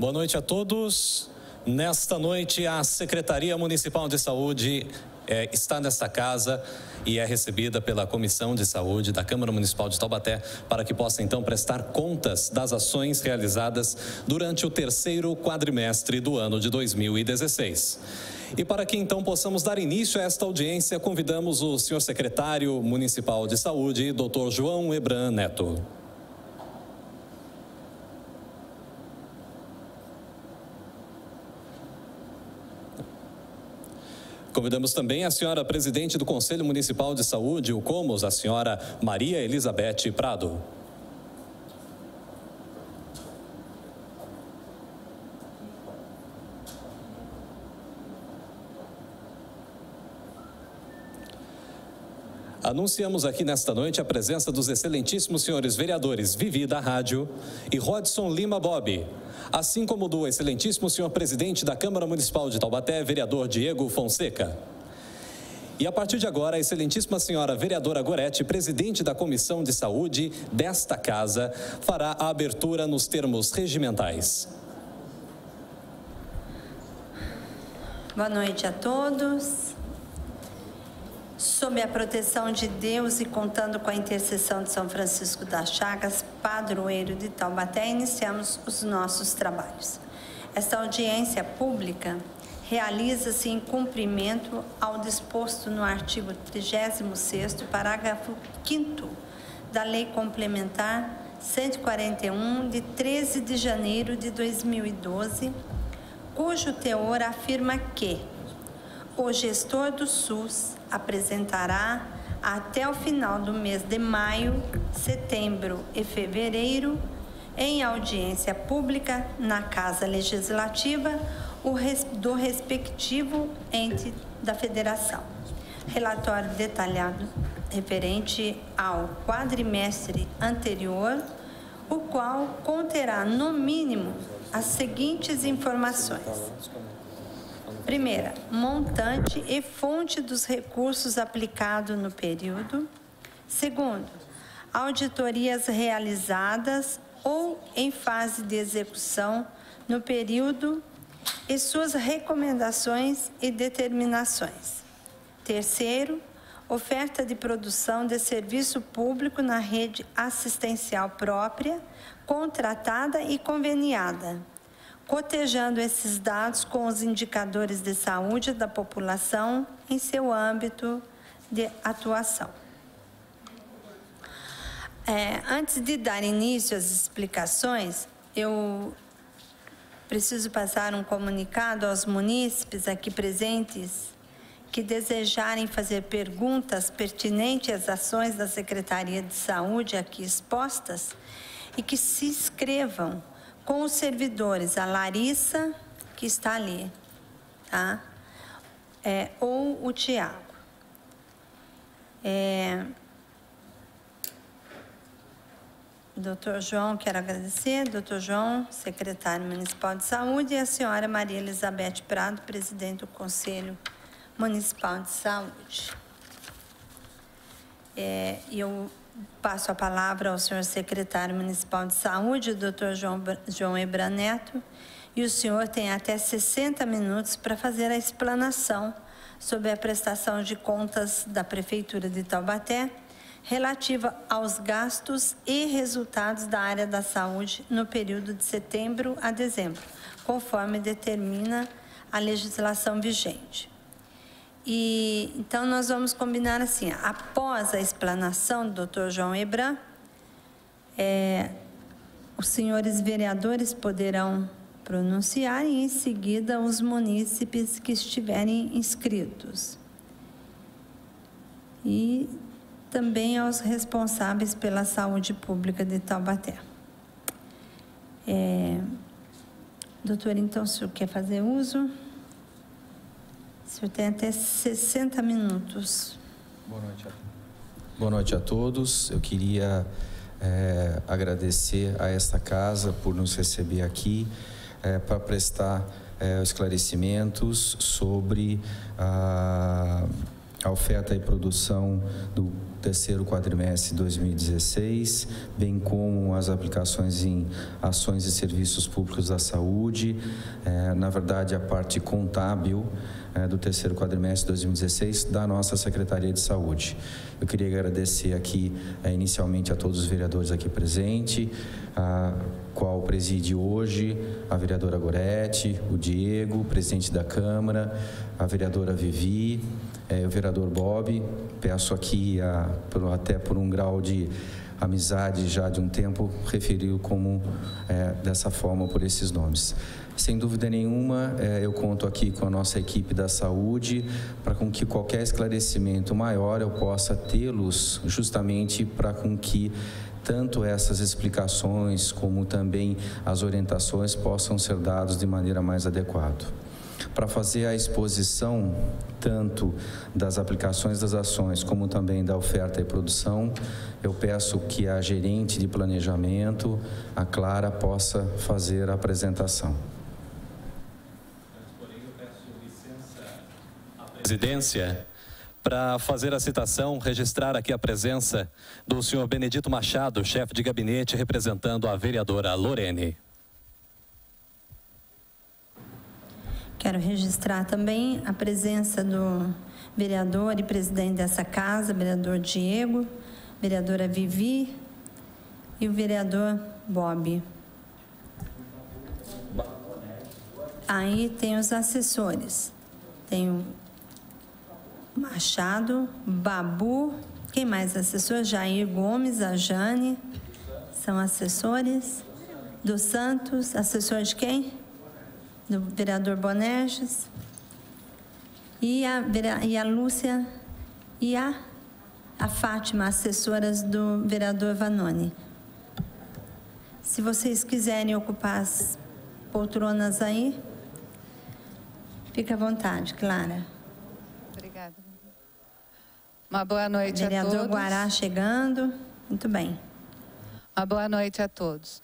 Boa noite a todos. Nesta noite, a Secretaria Municipal de Saúde está nesta casa e é recebida pela Comissão de Saúde da Câmara Municipal de Taubaté para que possa então prestar contas das ações realizadas durante o terceiro quadrimestre do ano de 2016. E para que então possamos dar início a esta audiência, convidamos o senhor secretário municipal de saúde, Dr. João Ebran Neto. Convidamos também a senhora presidente do Conselho Municipal de Saúde, o COMOS, a senhora Maria Elizabeth Prado. Anunciamos aqui nesta noite a presença dos excelentíssimos senhores vereadores Vivi da Rádio e Rodson Lima Bob, assim como do excelentíssimo senhor presidente da Câmara Municipal de Taubaté, vereador Diego Fonseca. E a partir de agora, a excelentíssima senhora vereadora Gorete, presidente da Comissão de Saúde desta casa, fará a abertura nos termos regimentais. Boa noite a todos. Sob a proteção de Deus e contando com a intercessão de São Francisco das Chagas, padroeiro de Taubaté, iniciamos os nossos trabalhos. Esta audiência pública realiza-se em cumprimento ao disposto no artigo 36º, parágrafo 5º da Lei Complementar 141, de 13 de janeiro de 2012, cujo teor afirma que o gestor do SUS apresentará até o final do mês de maio, setembro e fevereiro, em audiência pública na Casa Legislativa, do respectivo ente da Federação. Relatório detalhado referente ao quadrimestre anterior, o qual conterá, no mínimo, as seguintes informações. Primeira, montante e fonte dos recursos aplicados no período. Segundo, auditorias realizadas ou em fase de execução no período e suas recomendações e determinações. Terceiro, oferta de produção de serviço público na rede assistencial própria, contratada e conveniada, cotejando esses dados com os indicadores de saúde da população em seu âmbito de atuação. Antes de dar início às explicações, eu preciso passar um comunicado aos munícipes aqui presentes que desejarem fazer perguntas pertinentes às ações da Secretaria de Saúde aqui expostas e que se inscrevam com os servidores, a Larissa, que está ali, tá? Ou o Tiago. Doutor João, quero agradecer. Doutor João, secretário municipal de saúde, e a senhora Maria Elizabeth Prado, presidente do Conselho Municipal de Saúde. Eu passo a palavra ao senhor secretário municipal de saúde, o doutor João Ebran Neto, e o senhor tem até 60 minutos para fazer a explanação sobre a prestação de contas da Prefeitura de Taubaté, relativa aos gastos e resultados da área da saúde no período de setembro a dezembro, conforme determina a legislação vigente. E então nós vamos combinar assim: após a explanação do Dr. João Ebran, os senhores vereadores poderão pronunciar e em seguida os munícipes que estiverem inscritos. E também aos responsáveis pela saúde pública de Taubaté. Doutor, então, o senhor quer fazer uso? O senhor tem até 60 minutos. Boa noite a todos. Eu queria agradecer a esta casa por nos receber aqui para prestar esclarecimentos sobre a oferta e produção do terceiro quadrimestre de 2016, bem como as aplicações em ações e serviços públicos da saúde, na verdade a parte contábil do terceiro quadrimestre de 2016 da nossa Secretaria de Saúde. Eu queria agradecer aqui inicialmente a todos os vereadores aqui presentes, a qual preside hoje a vereadora Goretti, o Diego, o presidente da Câmara, a vereadora Vivi, o vereador Bob. Peço aqui, até por um grau de amizade já de um tempo, referi-o como dessa forma, por esses nomes. Sem dúvida nenhuma, eu conto aqui com a nossa equipe da saúde para com que qualquer esclarecimento maior eu possa tê-los, justamente para com que tanto essas explicações como também as orientações possam ser dadas de maneira mais adequada. Para fazer a exposição tanto das aplicações das ações como também da oferta e produção, eu peço que a gerente de planejamento, a Clara, possa fazer a apresentação. Presidência, para fazer a citação, registrar aqui a presença do senhor Benedito Machado, chefe de gabinete, representando a vereadora Lorene. Quero registrar também a presença do vereador e presidente dessa casa, vereador Diego, vereadora Vivi e o vereador Bob. Aí tem os assessores. Tem o Machado, Babu, quem mais assessor? Jair Gomes, a Jane, são assessores. Do Santos, assessor de quem? Do vereador Bonerges. E a Lúcia e a Fátima, assessoras do vereador Vanoni. Se vocês quiserem ocupar as poltronas aí, fica à vontade, Clara. Obrigada. Uma boa noite a todos. Vereador Guará chegando. Muito bem. Uma boa noite a todos.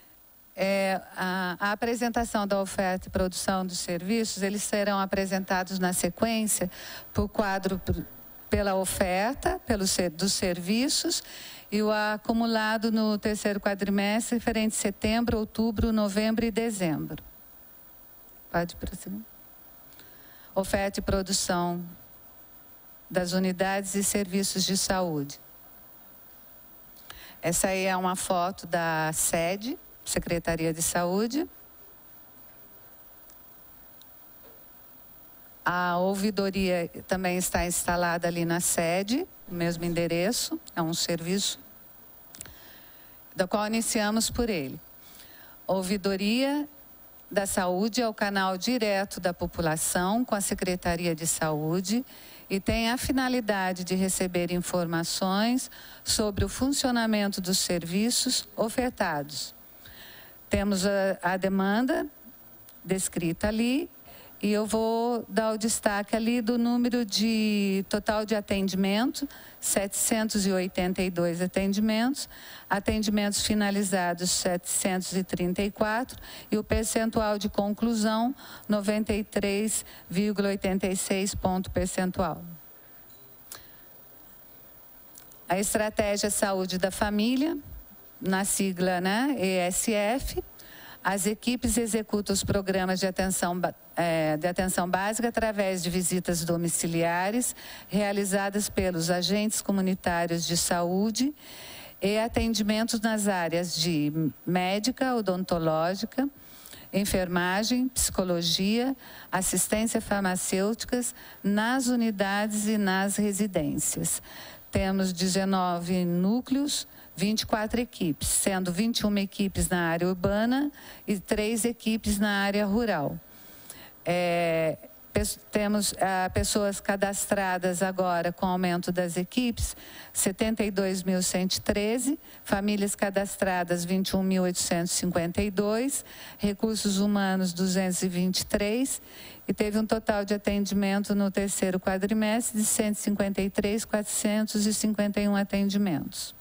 A apresentação da oferta e produção dos serviços, eles serão apresentados na sequência por quadro pela oferta, dos serviços e o acumulado no terceiro quadrimestre, referente a setembro, outubro, novembro e dezembro. Pode prosseguir. Oferta e produção das unidades e serviços de saúde. Essa aí é uma foto da sede, Secretaria de Saúde. A ouvidoria também está instalada ali na sede, no mesmo endereço, é um serviço do qual iniciamos por ele. Ouvidoria da Saúde é o canal direto da população com a Secretaria de Saúde e tem a finalidade de receber informações sobre o funcionamento dos serviços ofertados. Temos a demanda descrita ali e eu vou dar o destaque ali do número de total de atendimento, 782 atendimentos, atendimentos finalizados 734 e o percentual de conclusão 93,86 ponto percentual. A estratégia Saúde da Família, na sigla, né, ESF, as equipes executam os programas de atenção básica através de visitas domiciliares realizadas pelos agentes comunitários de saúde e atendimentos nas áreas de médica, odontológica, enfermagem, psicologia, assistência farmacêuticas nas unidades e nas residências. Temos 19 núcleos, 24 equipes, sendo 21 equipes na área urbana e 3 equipes na área rural. Temos pessoas cadastradas agora com aumento das equipes, 72.113, famílias cadastradas 21.852, recursos humanos 223 e teve um total de atendimento no terceiro quadrimestre de 153.451 atendimentos.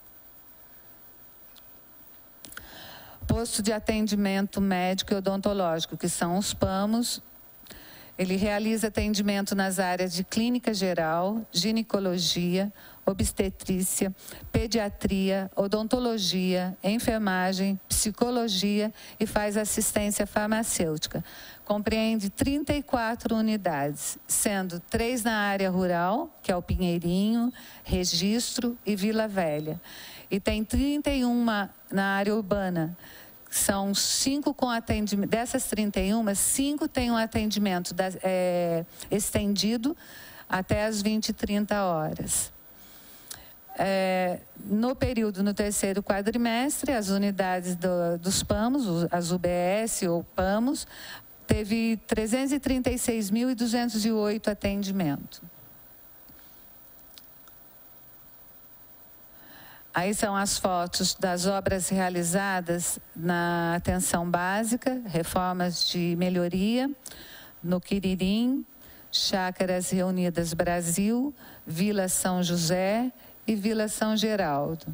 Posto de atendimento médico e odontológico, que são os PAMOS, Ele realiza atendimento nas áreas de clínica geral, ginecologia, obstetrícia, pediatria, odontologia, enfermagem, psicologia e faz assistência farmacêutica. Compreende 34 unidades, sendo 3 na área rural, que é o Pinheirinho, Registro e Vila Velha. E tem 31 na área urbana. São 5 com atendimento, dessas 31, 5 têm um atendimento estendido até as 20h30 horas. No período, no terceiro quadrimestre, as unidades dos PAMOS, as UBS ou PAMOS, teve 336.208 atendimentos. Aí são as fotos das obras realizadas na atenção básica, reformas de melhoria, no Quiririm, Chácaras Reunidas Brasil, Vila São José e Vila São Geraldo.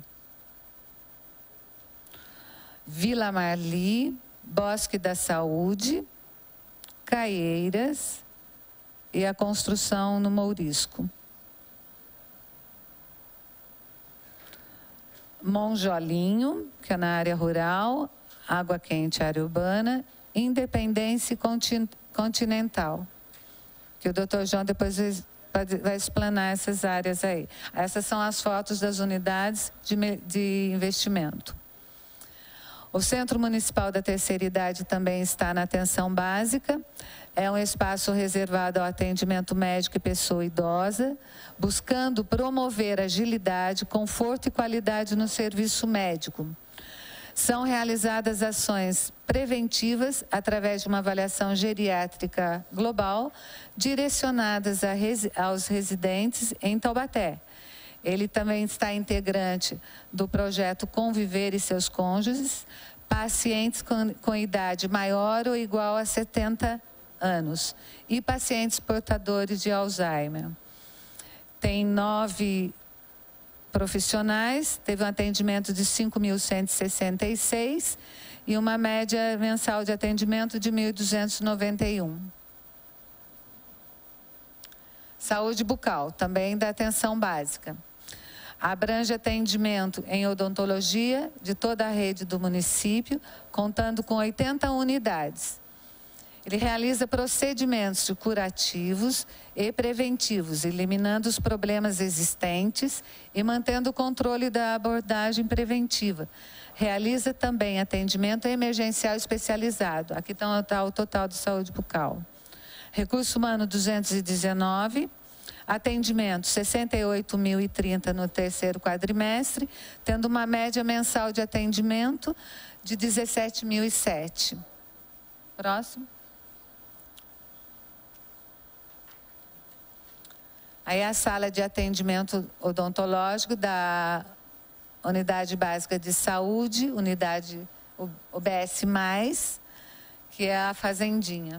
Vila Marli, Bosque da Saúde, Caieiras e a construção no Mourisco. Monjolinho, que é na área rural, Água Quente, área urbana, Independência Continental, que o Dr. João depois vai explanar essas áreas aí. Essas são as fotos das unidades de investimento. O Centro Municipal da Terceira Idade também está na atenção básica. É um espaço reservado ao atendimento médico e pessoa idosa, buscando promover agilidade, conforto e qualidade no serviço médico. São realizadas ações preventivas através de uma avaliação geriátrica global, direcionadas aos residentes em Taubaté. Ele também está integrante do projeto Conviver e Seus Cônjuges, pacientes com idade maior ou igual a 70 anos e pacientes portadores de Alzheimer. Tem 9 profissionais, teve um atendimento de 5.166 e uma média mensal de atendimento de 1.291. Saúde bucal, também da atenção básica. Abrange atendimento em odontologia de toda a rede do município, contando com 80 unidades. Ele realiza procedimentos curativos e preventivos, eliminando os problemas existentes e mantendo o controle da abordagem preventiva. Realiza também atendimento emergencial especializado. Aqui está o total de saúde bucal. Recurso humano 219. Atendimento 68.030 no terceiro quadrimestre, tendo uma média mensal de atendimento de 17.007. Próximo. Aí a sala de atendimento odontológico da Unidade Básica de Saúde, Unidade UBS+, que é a Fazendinha.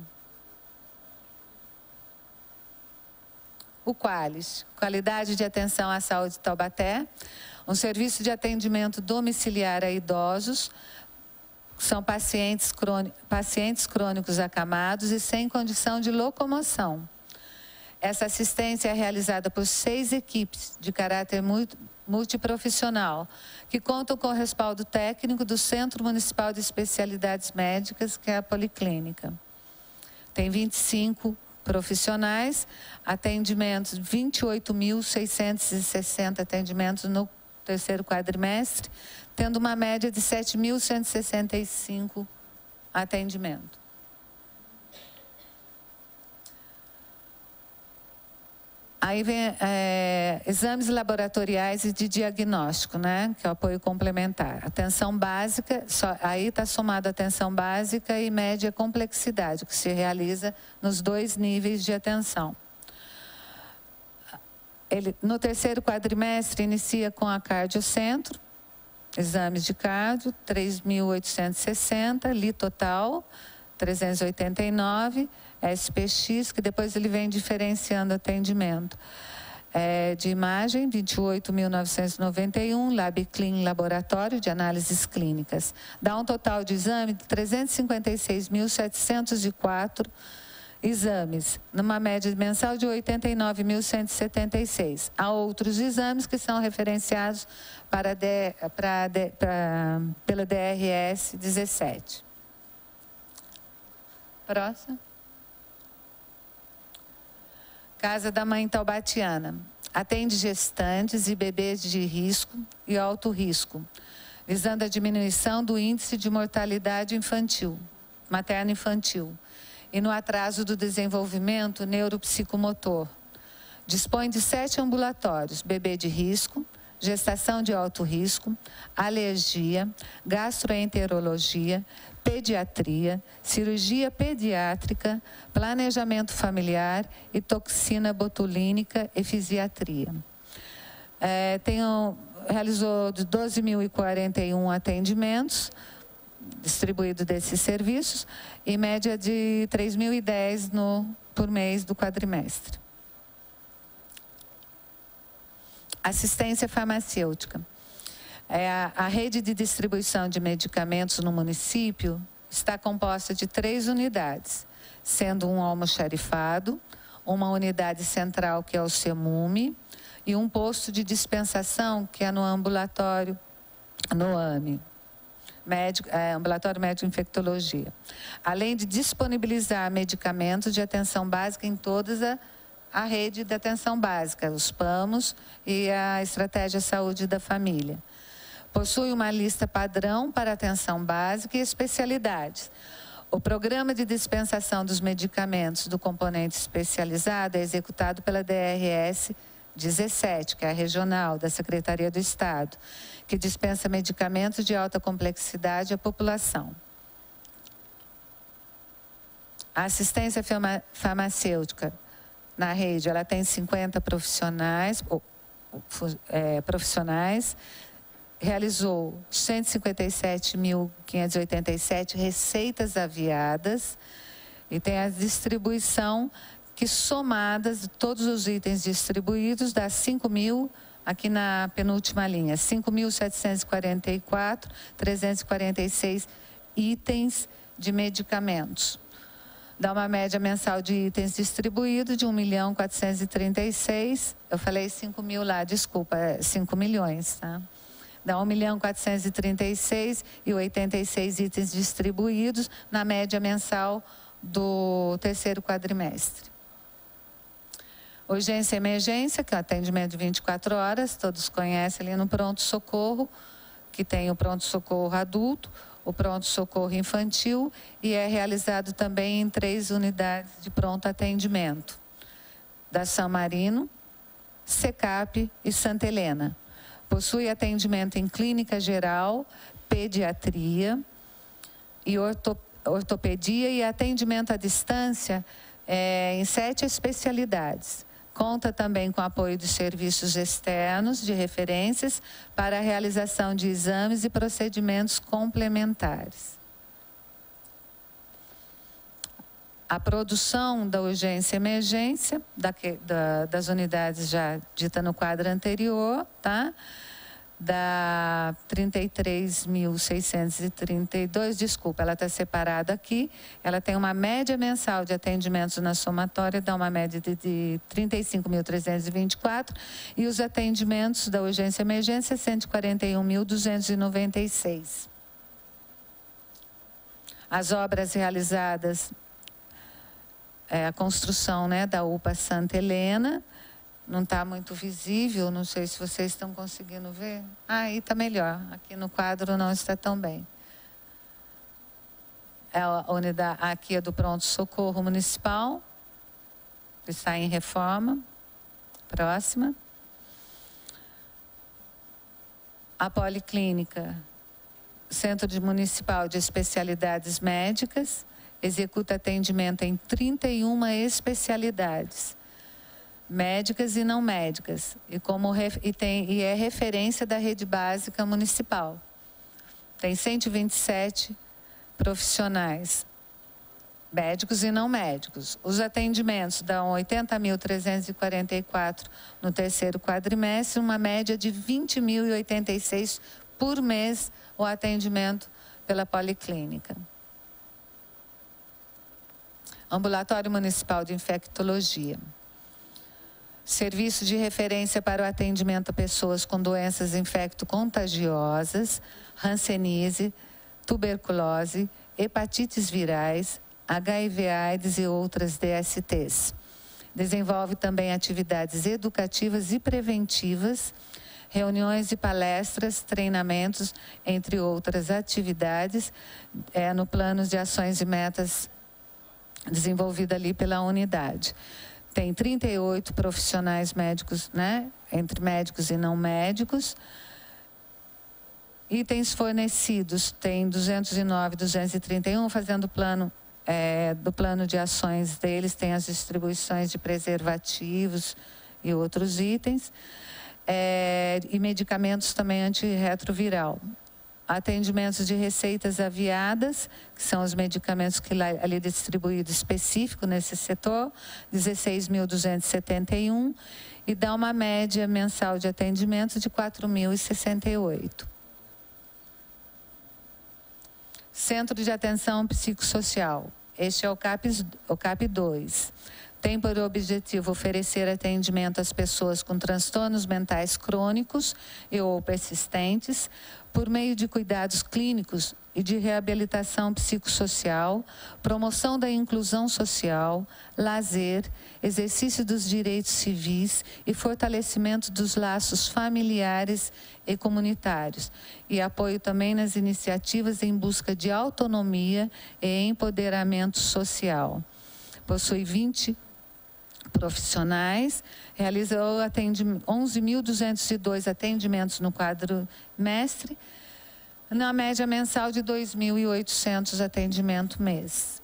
O Qualis, qualidade de atenção à saúde de Taubaté, um serviço de atendimento domiciliar a idosos, são pacientes crônicos acamados e sem condição de locomoção. Essa assistência é realizada por 6 equipes de caráter multiprofissional, que contam com o respaldo técnico do Centro Municipal de Especialidades Médicas, que é a Policlínica. Tem 25 profissionais, atendimentos, 28.660 atendimentos no terceiro quadrimestre, tendo uma média de 7.165 atendimentos. Aí vem exames laboratoriais e de diagnóstico, né? Que é o apoio complementar. Atenção básica, aí está somado a atenção básica e média complexidade, que se realiza nos 2 níveis de atenção. No terceiro quadrimestre, inicia com a cardiocentro, exames de cardio, 3.860, litotal, 389, SPX, que depois ele vem diferenciando atendimento. De imagem, 28.991, LabClean, laboratório de análises clínicas. Dá um total de exame de 356.704 exames, numa média mensal de 89.176. Há outros exames que são referenciados pela DRS 17. Próximo. Casa da Mãe Taubatiana. Atende gestantes e bebês de risco e alto risco, visando a diminuição do índice de mortalidade infantil, materno-infantil, e no atraso do desenvolvimento neuropsicomotor. Dispõe de 7 ambulatórios: bebê de risco, gestação de alto risco, alergia, gastroenterologia, pediatria, cirurgia pediátrica, planejamento familiar e toxina botulínica e fisiatria. Realizou 12.041 atendimentos distribuídos desses serviços, em média de 3.010 por mês do quadrimestre. Assistência farmacêutica. A rede de distribuição de medicamentos no município está composta de 3 unidades, sendo um almoxarifado, uma unidade central, que é o CEMUME, e um posto de dispensação, que é no ambulatório, no AME, Ambulatório Médico Infectologia. Além de disponibilizar medicamentos de atenção básica em toda a rede de atenção básica, os PAMOS e a Estratégia Saúde da Família. Possui uma lista padrão para atenção básica e especialidades. O programa de dispensação dos medicamentos do componente especializado é executado pela DRS 17, que é a regional da Secretaria do Estado, que dispensa medicamentos de alta complexidade à população. A assistência farmacêutica na rede, ela tem 50 profissionais, realizou 157.587 receitas aviadas e tem a distribuição que, somadas de todos os itens distribuídos, dá 5.000, aqui na penúltima linha, 5.744.346 itens de medicamentos. Dá uma média mensal de itens distribuídos de 1.436.000, eu falei 5.000 lá, desculpa, 5 milhões, tá? Dá 1.436.086 itens distribuídos na média mensal do terceiro quadrimestre. Urgência e emergência, que é o atendimento de 24 horas, todos conhecem ali no pronto-socorro, que tem o pronto-socorro adulto, o pronto-socorro infantil, e é realizado também em 3 unidades de pronto atendimento, da São Marino, SECAP e Santa Helena. Possui atendimento em clínica geral, pediatria e ortopedia, e atendimento à distância em 7 especialidades. Conta também com apoio de serviços externos de referências para a realização de exames e procedimentos complementares. A produção da urgência e emergência, das unidades já dita no quadro anterior, tá? Dá 33.632, desculpa, ela está separada aqui. Ela tem uma média mensal de atendimentos na somatória, dá uma média de 35.324, e os atendimentos da urgência e emergência, 141.296. As obras realizadas, a construção, né, da UPA Santa Helena, não está muito visível, não sei se vocês estão conseguindo ver. Aí está melhor, aqui no quadro não está tão bem. A unidade, aqui é do pronto-socorro municipal, que está em reforma. Próxima. A policlínica, Centro Municipal de Especialidades Médicas, executa atendimento em 31 especialidades, médicas e não médicas, e é referência da rede básica municipal. Tem 127 profissionais, médicos e não médicos. Os atendimentos dão 80.344 no terceiro quadrimestre, uma média de 20.086 por mês o atendimento pela policlínica. Ambulatório Municipal de Infectologia. Serviço de referência para o atendimento a pessoas com doenças infecto-contagiosas, hanseníase, tuberculose, hepatites virais, HIV/AIDS e outras DSTs. Desenvolve também atividades educativas e preventivas, reuniões e palestras, treinamentos, entre outras atividades, no plano de ações e metas desenvolvido ali pela unidade. Tem 38 profissionais médicos, né, entre médicos e não médicos. Itens fornecidos, tem 209, 231, fazendo o plano, do plano de ações deles, tem as distribuições de preservativos e outros itens, e medicamentos também antirretroviral. Atendimentos de receitas aviadas, que são os medicamentos que ali distribuídos específico nesse setor, 16.271, e dá uma média mensal de atendimento de 4.068. Centro de Atenção Psicossocial. Este é o CAP 2. Tem por objetivo oferecer atendimento às pessoas com transtornos mentais crônicos e ou persistentes, por meio de cuidados clínicos e de reabilitação psicossocial, promoção da inclusão social, lazer, exercício dos direitos civis e fortalecimento dos laços familiares e comunitários, e apoio também nas iniciativas em busca de autonomia e empoderamento social. Possui 20 profissionais, realizou 11.202 atendimentos no quadrimestre, na média mensal de 2.800 atendimentos mês.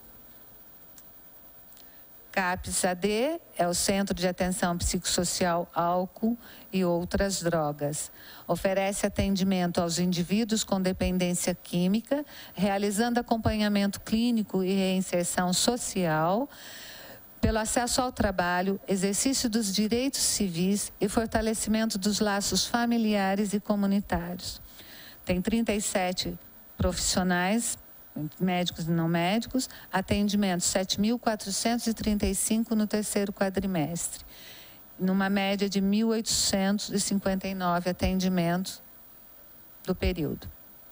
CAPS-AD é o Centro de Atenção Psicossocial, Álcool e Outras Drogas. Oferece atendimento aos indivíduos com dependência química, realizando acompanhamento clínico e reinserção social, pelo acesso ao trabalho, exercício dos direitos civis e fortalecimento dos laços familiares e comunitários. Tem 37 profissionais, médicos e não médicos, atendimentos 7.435 no terceiro quadrimestre, numa média de 1.859 atendimentos do período.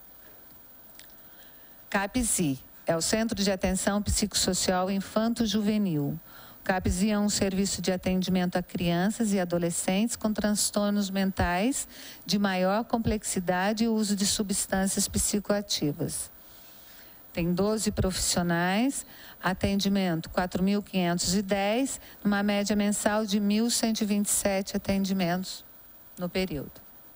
CAPSI é o Centro de Atenção Psicossocial Infanto-Juvenil. O CAPSI é um serviço de atendimento a crianças e adolescentes com transtornos mentais de maior complexidade e uso de substâncias psicoativas. Tem 12 profissionais, atendimento 4.510, uma média mensal de 1.127 atendimentos no período.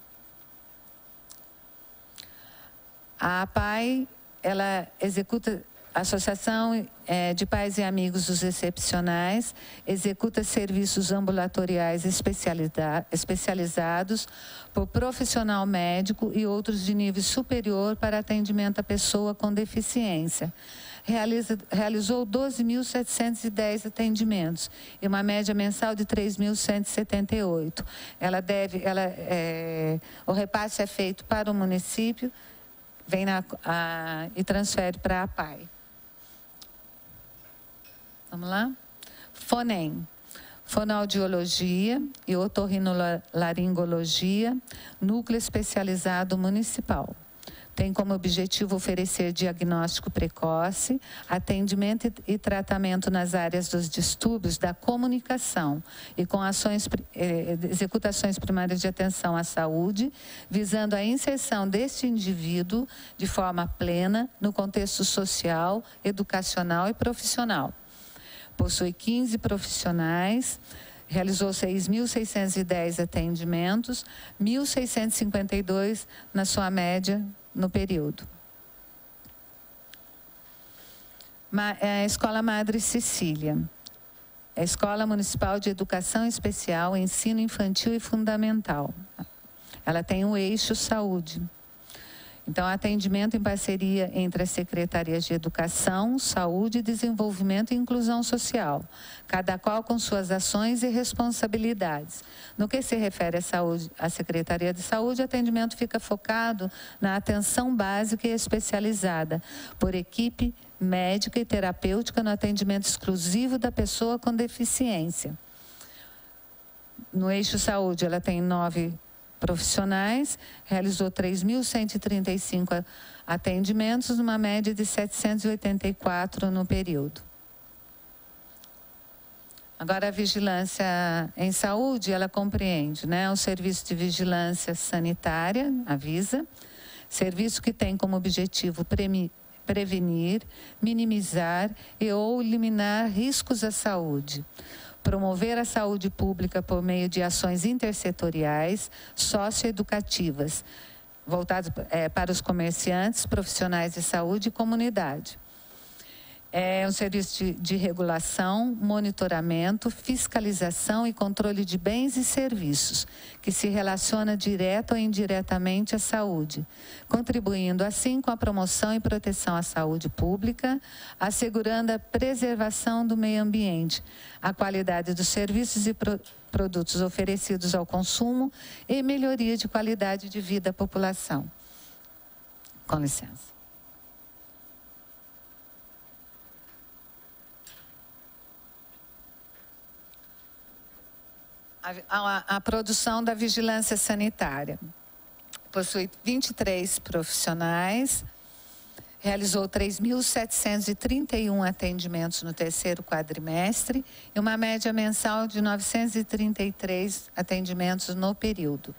A APAI, ela executa, a Associação de Pais e Amigos dos Excepcionais, executa serviços ambulatoriais especializados por profissional médico e outros de nível superior para atendimento à pessoa com deficiência. Realizou 12.710 atendimentos e uma média mensal de 3.178. O repasse é feito para o município, e transfere para a APAI. Vamos lá? FONEM, Fonoaudiologia e Otorrinolaringologia, Núcleo Especializado Municipal. Tem como objetivo oferecer diagnóstico precoce, atendimento e tratamento nas áreas dos distúrbios da comunicação e com executações primárias de atenção à saúde, visando a inserção deste indivíduo de forma plena no contexto social, educacional e profissional. Possui 15 profissionais, realizou 6.610 atendimentos, 1.652 na sua média no período. A Escola Madre Cecília, a Escola Municipal de Educação Especial, Ensino Infantil e Fundamental. Ela tem o eixo saúde. Então, atendimento em parceria entre as secretarias de Educação, Saúde, Desenvolvimento e Inclusão Social, cada qual com suas ações e responsabilidades. No que se refere à saúde, à Secretaria de Saúde, o atendimento fica focado na atenção básica e especializada, por equipe médica e terapêutica no atendimento exclusivo da pessoa com deficiência. No eixo saúde, ela tem 9 profissionais, realizou 3.135 atendimentos, numa média de 784 no período. Agora, a vigilância em saúde, ela compreende, né, o serviço de vigilância sanitária, a VISA, serviço que tem como objetivo prevenir, minimizar e ou eliminar riscos à saúde. Promover a saúde pública por meio de ações intersetoriais, socioeducativas, voltadas para os comerciantes, profissionais de saúde e comunidade. É um serviço de regulação, monitoramento, fiscalização e controle de bens e serviços, que se relaciona direta ou indiretamente à saúde, contribuindo assim com a promoção e proteção à saúde pública, assegurando a preservação do meio ambiente, a qualidade dos serviços e produtos oferecidos ao consumo e melhoria de qualidade de vida da população. Com licença. A produção da vigilância sanitária. Possui 23 profissionais, realizou 3.731 atendimentos no terceiro quadrimestre e uma média mensal de 933 atendimentos no período.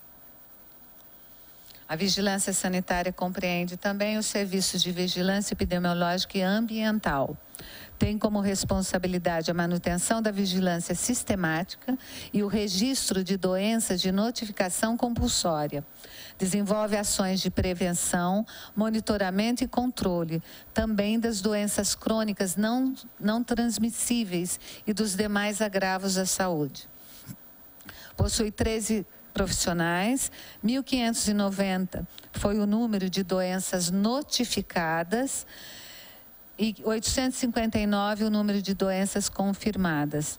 A vigilância sanitária compreende também os serviços de vigilância epidemiológica e ambiental. Tem como responsabilidade a manutenção da vigilância sistemática e o registro de doenças de notificação compulsória. Desenvolve ações de prevenção, monitoramento e controle, também das doenças crônicas não transmissíveis e dos demais agravos à saúde. Possui 13 profissionais, 1.590 foi o número de doenças notificadas, e 859 o número de doenças confirmadas.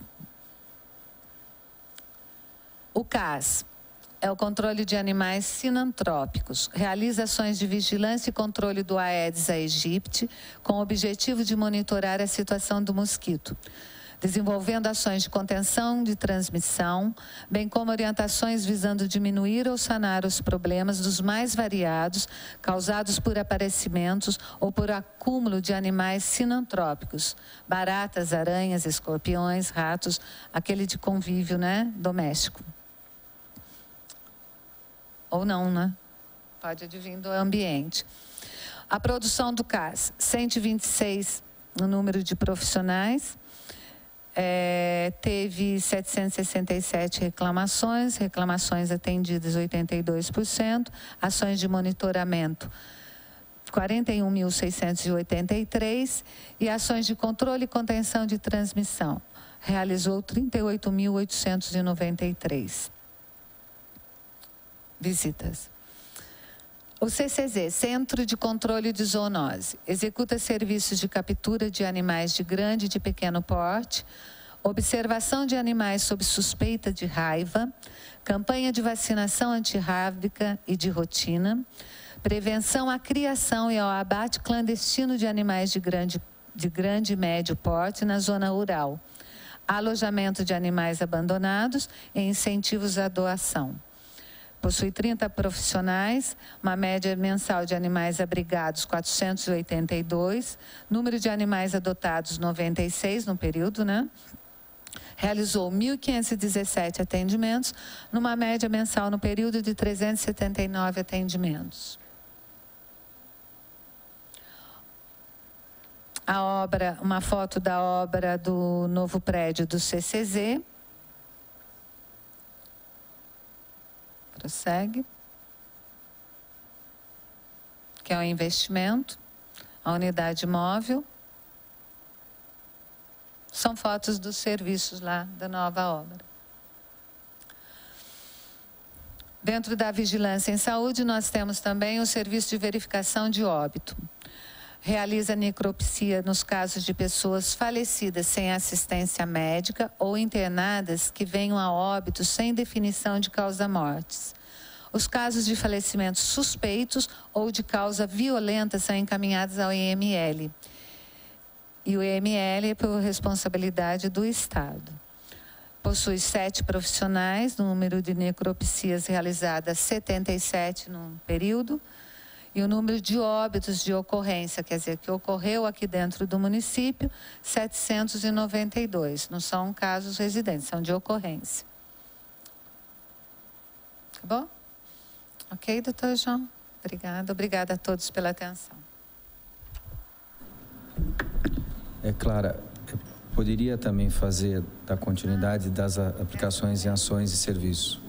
O CAS é o controle de animais sinantrópicos. Realiza ações de vigilância e controle do Aedes aegypti com o objetivo de monitorar a situação do mosquito, desenvolvendo ações de contenção de transmissão, bem como orientações visando diminuir ou sanar os problemas dos mais variados causados por aparecimentos ou por acúmulo de animais sinantrópicos, baratas, aranhas, escorpiões, ratos, aquele de convívio, né, doméstico. Ou não, né? Pode advir do ambiente. A produção do CAS, 126 no número de profissionais, teve 767 reclamações atendidas 82%, ações de monitoramento 41.683 e ações de controle e contenção de transmissão, realizou 38.893 visitas. O CCZ, Centro de Controle de Zoonose, executa serviços de captura de animais de grande e de pequeno porte, observação de animais sob suspeita de raiva, campanha de vacinação antirrábica e de rotina, prevenção à criação e ao abate clandestino de animais de grande e médio porte na zona rural, alojamento de animais abandonados e incentivos à doação. Possui 30 profissionais, uma média mensal de animais abrigados 482, número de animais adotados 96 no período, né? Realizou 1.517 atendimentos, numa média mensal no período de 379 atendimentos. A obra, uma foto da obra do novo prédio do CCZ. Prossegue. Que é o investimento, a unidade móvel. São fotos dos serviços lá da nova obra. Dentro da vigilância em saúde, nós temos também o serviço de verificação de óbito. Realiza necropsia nos casos de pessoas falecidas sem assistência médica ou internadas que venham a óbito sem definição de causa-mortes. Os casos de falecimentos suspeitos ou de causa violenta são encaminhados ao IML. e o IML é por responsabilidade do Estado. Possui 7 profissionais, número de necropsias realizadas 77 no período, e o número de óbitos de ocorrência, quer dizer, que ocorreu aqui dentro do município, 792. Não são casos residentes, são de ocorrência. Tá bom? Ok, doutor João? Obrigada. Obrigada a todos pela atenção. Clara, poderia também fazer da continuidade das aplicações em ações e serviços?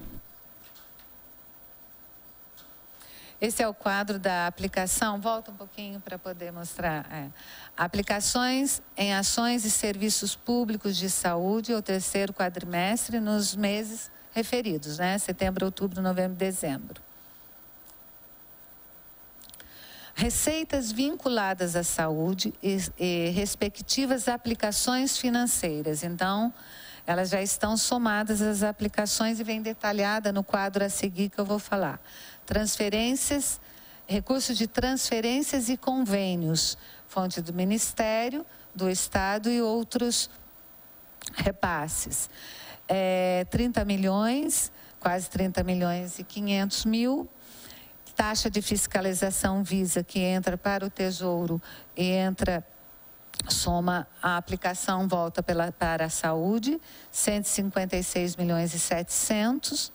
Esse é o quadro da aplicação. Volta um pouquinho para poder mostrar. Aplicações em ações e serviços públicos de saúde, o terceiro quadrimestre, nos meses referidos, né? Setembro, outubro, novembro, dezembro. Receitas vinculadas à saúde e respectivas aplicações financeiras. Então, elas já estão somadas às aplicações e vem detalhada no quadro a seguir que eu vou falar. Transferências, recursos de transferências e convênios, fonte do Ministério, do Estado e outros repasses. 30 milhões, quase 30 milhões e 500 mil. Taxa de fiscalização Visa, que entra para o Tesouro e entra, soma a aplicação, volta para a saúde, 156 milhões e 700.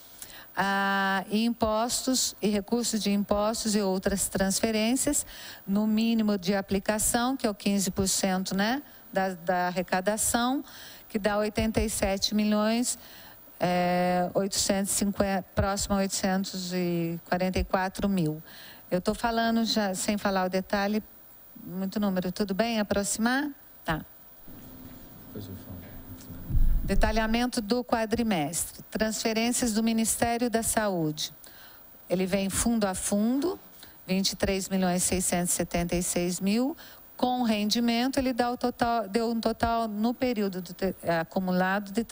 E impostos e recursos de impostos e outras transferências, no mínimo de aplicação, que é o 15%, né, da arrecadação, que dá 87 milhões, 850, próximo a 844 mil. Eu estou falando já, sem falar o detalhe, muito número, tudo bem? Aproximar? Tá. Depois eu falo. Detalhamento do quadrimestre. Transferências do Ministério da Saúde. Ele vem fundo a fundo, 23 milhões 676 mil. Com rendimento, ele deu um total no período acumulado de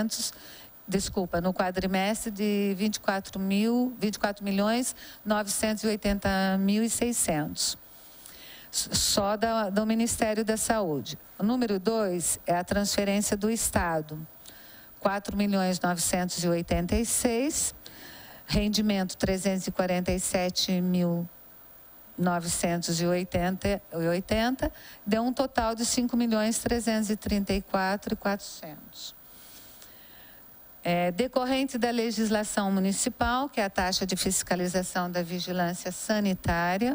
no quadrimestre de 24 milhões 980 mil e 600. Só do Ministério da Saúde. O número 2 é a transferência do Estado, 4 milhões 986, rendimento 347 mil 980, deu um total de 5 milhões 334 e 400. Decorrente da legislação municipal, que é a taxa de fiscalização da vigilância sanitária,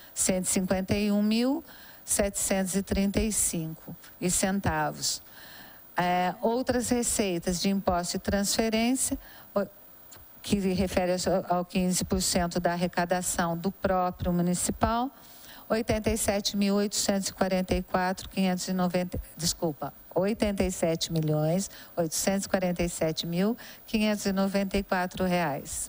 151.735 centavos. Outras receitas de imposto e transferência, que refere ao 15% da arrecadação do próprio municipal, 87 milhões 847.594 reais.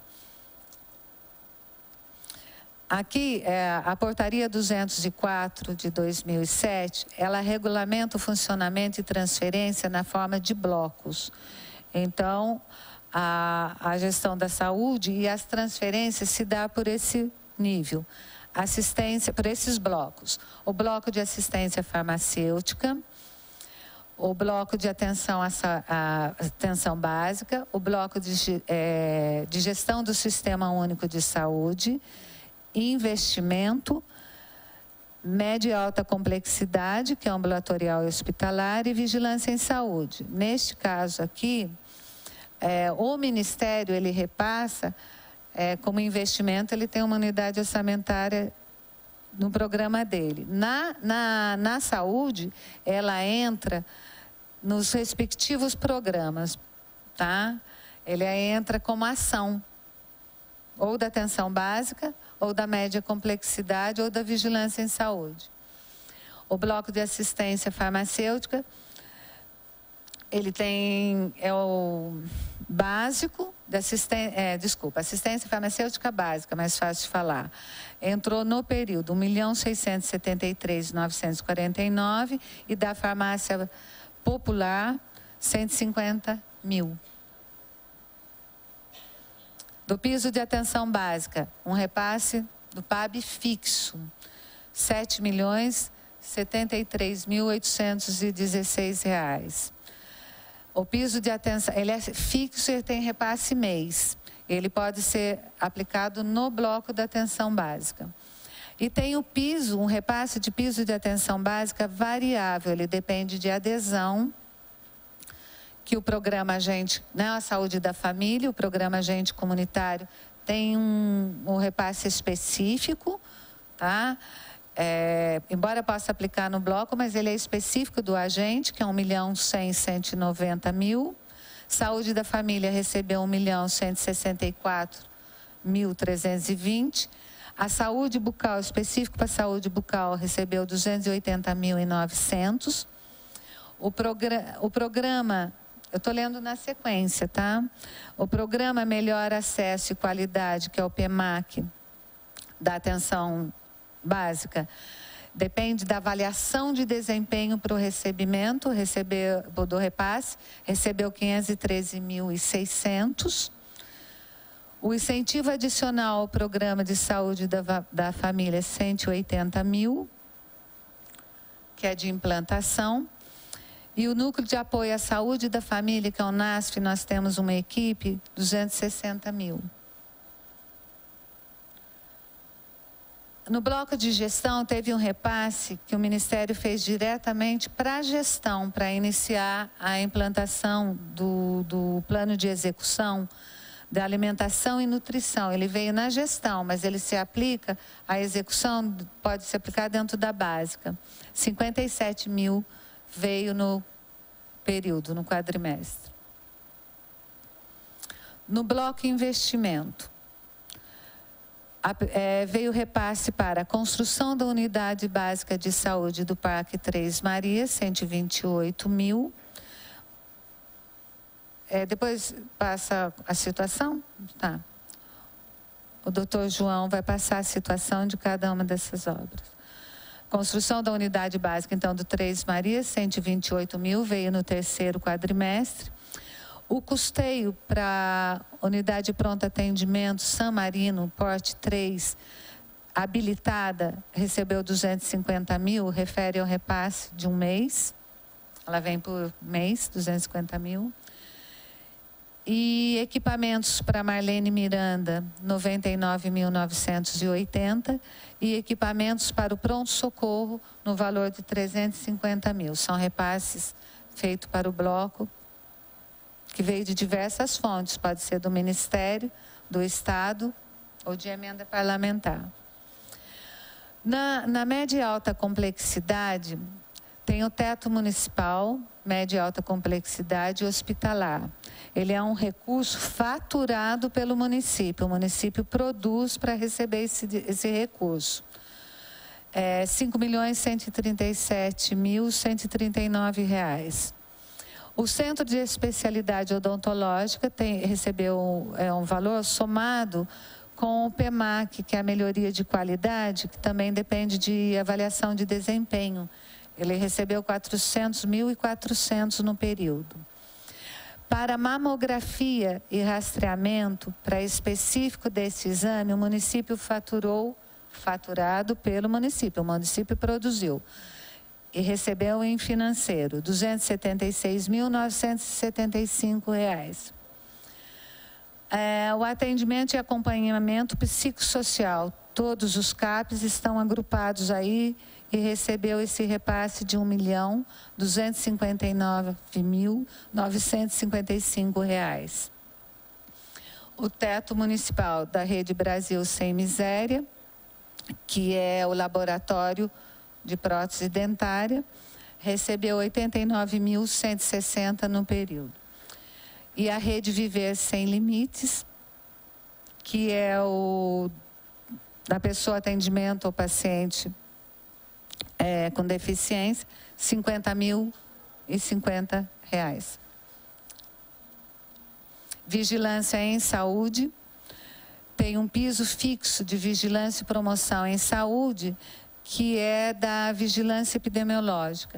Aqui, a portaria 204 de 2007, ela regulamenta o funcionamento e transferência na forma de blocos. Então, a gestão da saúde e as transferências se dá por esse nível. Assistência, por esses blocos. O bloco de assistência farmacêutica, o bloco de atenção atenção básica, o bloco de gestão do Sistema Único de Saúde, investimento, média e alta complexidade, que é ambulatorial e hospitalar, e vigilância em saúde. Neste caso aqui, o Ministério, ele repassa, como investimento, ele tem uma unidade orçamentária no programa dele. Na saúde, ela entra nos respectivos programas, tá? Ele entra como ação, ou da atenção básica, ou da média complexidade, ou da vigilância em saúde. O bloco de assistência farmacêutica, ele tem, o básico, assistência farmacêutica básica, mais fácil de falar. Entrou no período 1.673.949 e da farmácia popular 150 mil. Do piso de atenção básica, um repasse do PAB fixo, 7 milhões R$73.816. O piso de atenção, ele é fixo e tem repasse mês. Ele pode ser aplicado no bloco da atenção básica. E tem o piso, um repasse de piso de atenção básica variável, ele depende de adesão, que o programa Agente, né, a Saúde da Família, o programa Agente Comunitário, tem um repasse específico, tá? Embora possa aplicar no bloco, mas ele é específico do agente, que é R$1.100.190.000. Saúde da Família recebeu R$1.164.320. A saúde bucal, específico para a saúde bucal, recebeu R$280.900. O programa, eu estou lendo na sequência, tá? O programa Melhor Acesso e Qualidade, que é o PEMAC, da atenção básica, depende da avaliação de desempenho para o recebimento, do repasse, recebeu R$513.600. O incentivo adicional ao programa de saúde da família é R$180.000, que é de implantação. E o núcleo de apoio à saúde da família, que é o NASF, nós temos uma equipe, R$260.000. No bloco de gestão, teve um repasse que o Ministério fez diretamente para a gestão, para iniciar a implantação do plano de execução da alimentação e nutrição. Ele veio na gestão, mas ele se aplica, a execução pode se aplicar dentro da básica. 57.000 veio no período, no quadrimestre. No bloco investimento, veio repasse para a construção da unidade básica de saúde do Parque Três Marias, 128.000. Depois passa a situação? Tá. O doutor João vai passar a situação de cada uma dessas obras. Construção da unidade básica, então, do Três Marias, 128.000, veio no terceiro quadrimestre. O custeio para a unidade pronto atendimento San Marino, porte 3, habilitada, recebeu 250.000, refere ao repasse de um mês. Ela vem por mês, 250.000. E equipamentos para Marlene Miranda, 99.980. E equipamentos para o pronto-socorro, no valor de 350.000. São repasses feitos para o bloco, que veio de diversas fontes. Pode ser do Ministério, do Estado ou de emenda parlamentar. Na média e alta complexidade, tem o teto municipal, média e alta complexidade hospitalar. Ele é um recurso faturado pelo município. O município produz para receber esse recurso. É R$5.137.139. O Centro de Especialidade Odontológica recebeu um valor somado com o PEMAC, que é a melhoria de qualidade, que também depende de avaliação de desempenho. Ele recebeu 400.400 no período. Para mamografia e rastreamento, para específico desse exame, o município faturado pelo município. O município produziu e recebeu em financeiro, R$276.975. O atendimento e acompanhamento psicossocial, todos os CAPs estão agrupados aí e recebeu esse repasse de R$1.259.955. O teto municipal da Rede Brasil Sem Miséria, que é o laboratório de prótese dentária, recebeu R$89.160 no período. E a Rede Viver Sem Limites, que é o da pessoa atendimento ao paciente com deficiência, R$50.050. Vigilância em saúde, tem um piso fixo de vigilância e promoção em saúde, que é da vigilância epidemiológica.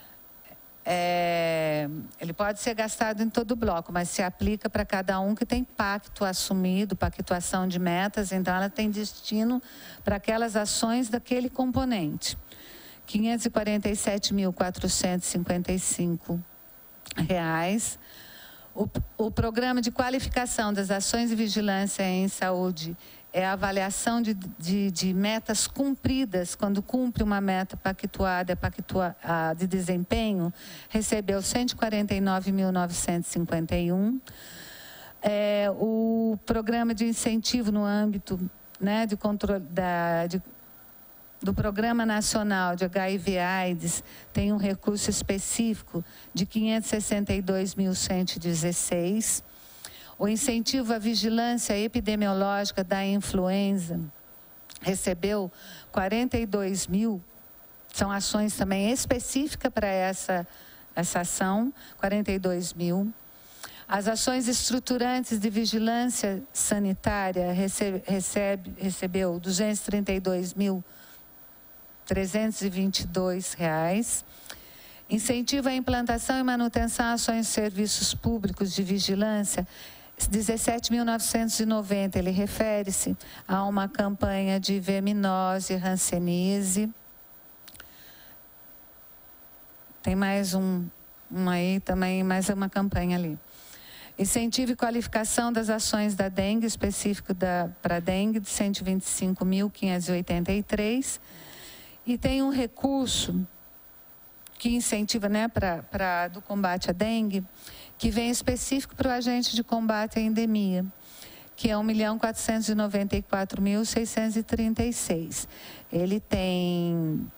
Ele pode ser gastado em todo o bloco, mas se aplica para cada um que tem pacto assumido, pactuação de metas, então ela tem destino para aquelas ações daquele componente, 547.455 reais. O programa de qualificação das ações de vigilância em saúde é a avaliação de metas cumpridas. Quando cumpre uma meta pactuada de desempenho, recebeu 149.951. O programa de incentivo no âmbito, né, de controle do Programa Nacional de HIV/AIDS tem um recurso específico de 562.116. O incentivo à vigilância epidemiológica da influenza recebeu 42.000, são ações também específicas para essa ação, 42.000. As ações estruturantes de vigilância sanitária recebeu 232.322 reais. Incentivo à implantação e manutenção de ações de serviços públicos de vigilância, 17.990. Ele refere-se a uma campanha de verminose, hanseníase. Tem mais uma aí também, mais uma campanha ali. Incentivo e qualificação das ações da dengue, específico para dengue, de 125.583. E tem um recurso que incentiva, né, do combate à dengue, que vem específico para o agente de combate à endemia, que é 1.494.636. Ele tem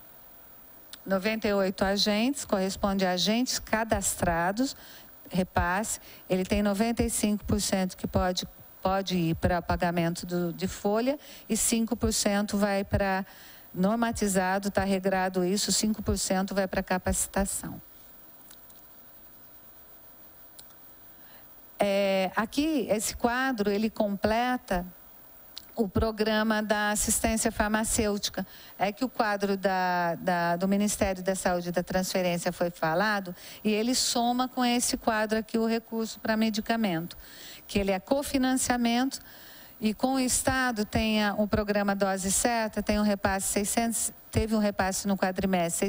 98 agentes, corresponde a agentes cadastrados, repasse. Ele tem 95% que pode ir para pagamento de folha e 5% vai para normatizado, está regrado isso, 5% vai para capacitação. Aqui, esse quadro, ele completa o programa da assistência farmacêutica. É que o quadro do Ministério da Saúde da transferência foi falado e ele soma com esse quadro aqui o recurso para medicamento, que ele é cofinanciamento. E com o Estado tem o programa Dose Certa, tem um repasse teve um repasse no quadrimestre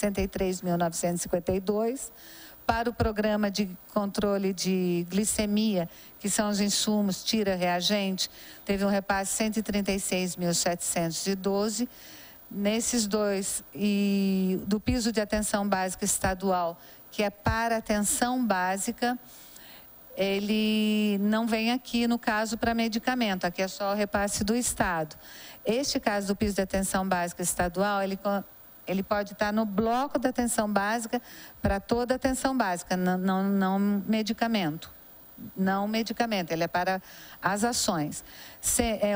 663.952, para o programa de controle de glicemia, que são os insumos, tira reagente, teve um repasse 136.712. Nesses dois, e do piso de atenção básica estadual, que é para atenção básica, ele não vem aqui, no caso, para medicamento. Aqui é só o repasse do Estado. Este caso do piso de atenção básica estadual, ele pode estar no bloco da atenção básica para toda a atenção básica, não medicamento. Não medicamento, ele é para as ações. É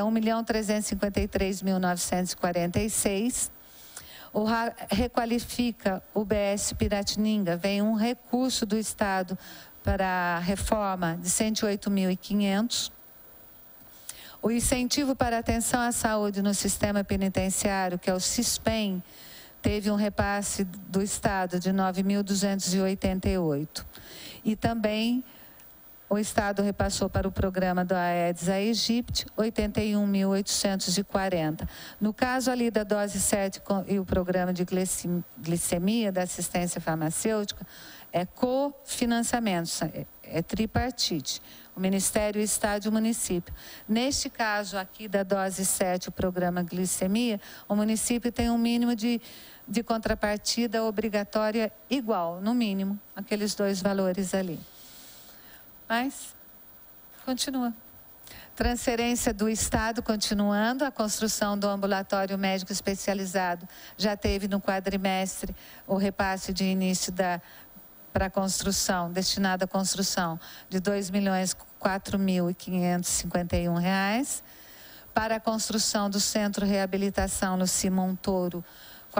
1.353.946. O requalifica o BS Piratininga, vem um recurso do Estado para a reforma de 108.500. O incentivo para atenção à saúde no sistema penitenciário, que é o CISPEM, teve um repasse do Estado de 9.288. E também o Estado repassou para o programa do Aedes aegypti 81.840. No caso ali da dose 7 e o programa de glicemia da assistência farmacêutica, é cofinanciamento, é tripartite. O Ministério, o Estado e o município. Neste caso aqui da dose 7, o programa glicemia, o município tem um mínimo de contrapartida obrigatória igual, no mínimo, aqueles dois valores ali. Mas, continua. Transferência do Estado continuando, a construção do ambulatório médico especializado já teve no quadrimestre o repasse de início para a construção, destinado à construção, de R$ 2.004.551. Para a construção do Centro Reabilitação Luci Montoro, R$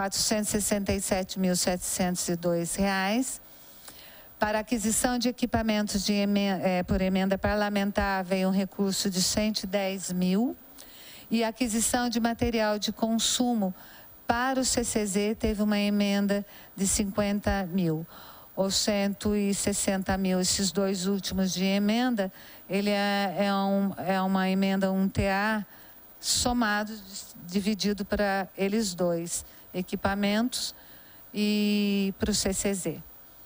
467.702. Para aquisição de equipamentos por emenda parlamentar, veio um recurso de 110.000. E a aquisição de material de consumo para o CCZ teve uma emenda de 50.000. Ou 160.000, esses dois últimos de emenda, ele é uma emenda, um TA, somado, dividido para eles dois. equipamentos e para o CCZ.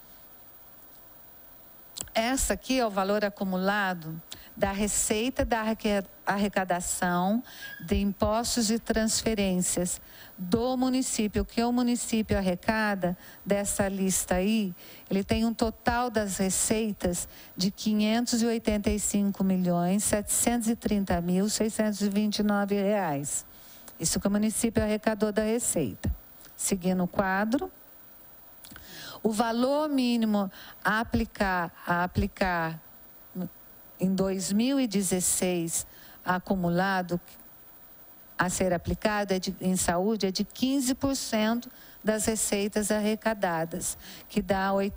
Essa aqui é o valor acumulado da receita da arrecadação de impostos e transferências do município. O que o município arrecada dessa lista aí, ele tem um total das receitas de R$ 585.730.629. Isso que o município arrecadou da receita. Seguindo o quadro, o valor mínimo a aplicar em 2016, acumulado a ser aplicado em saúde, é de 15% das receitas arrecadadas, que dá R$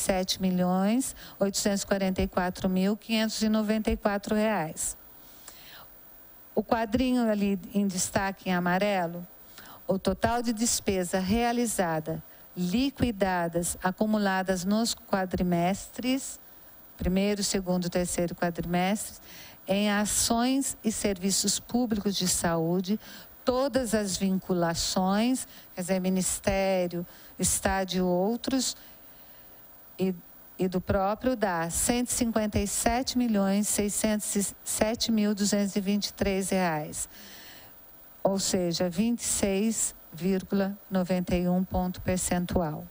87.844.594. O quadrinho ali em destaque em amarelo, o total de despesa realizada, liquidadas, acumuladas nos quadrimestres, primeiro, segundo, terceiro quadrimestres, em ações e serviços públicos de saúde, todas as vinculações, quer dizer, Ministério, Estado e outros, e do próprio dá R$ 157.607.223, ou seja, 26,91 ponto percentual.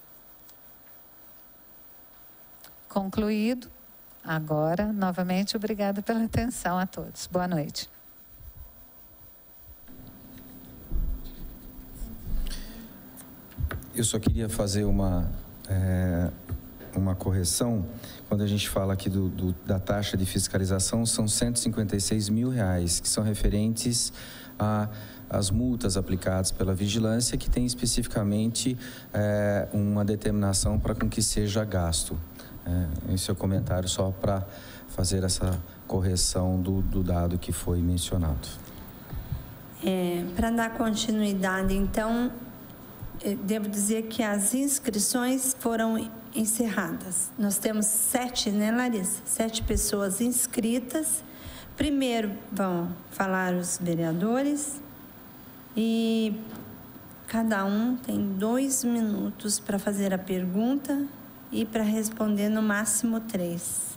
Concluído. Agora, novamente, obrigada pela atenção a todos. Boa noite. Eu só queria fazer uma correção. Quando a gente fala aqui da taxa de fiscalização, são R$ 156 mil, que são referentes às multas aplicadas pela vigilância, que tem especificamente uma determinação para com que seja gasto. Esse é o comentário só para fazer essa correção do dado que foi mencionado. Para dar continuidade, então, devo dizer que as inscrições foram encerradas. Nós temos 7, né, Larissa? 7 pessoas inscritas. Primeiro vão falar os vereadores e cada um tem 2 minutos para fazer a pergunta e para responder no máximo 3.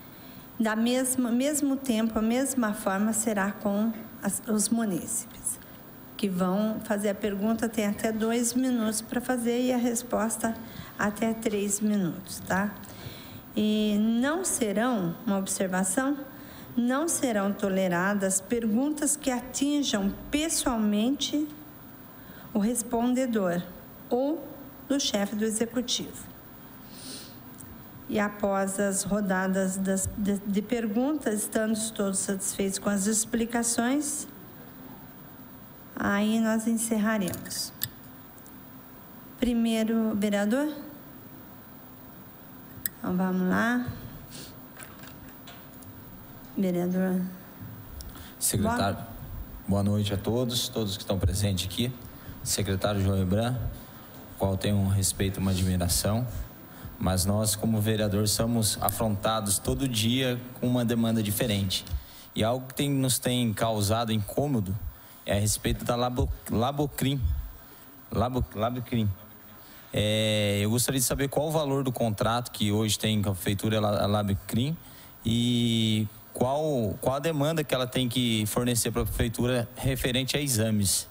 Mesmo tempo, a mesma forma será com os munícipes, que vão fazer a pergunta, tem até 2 minutos para fazer e a resposta até 3 minutos, tá? E não serão, uma observação, não serão toleradas perguntas que atinjam pessoalmente o respondedor ou do chefe do executivo. E após as rodadas de perguntas, estando todos satisfeitos com as explicações, aí nós encerraremos. Primeiro, vereador? Então, vamos lá. Vereador. Secretário, boa noite a todos que estão presentes aqui. Secretário João Hebran, qual tenho um respeito e uma admiração. Mas nós, como vereador, somos afrontados todo dia com uma demanda diferente. E algo que nos tem causado incômodo é a respeito da Labocrim. Eu gostaria de saber qual o valor do contrato que hoje tem com a prefeitura Labocrim e qual a demanda que ela tem que fornecer para a prefeitura referente a exames.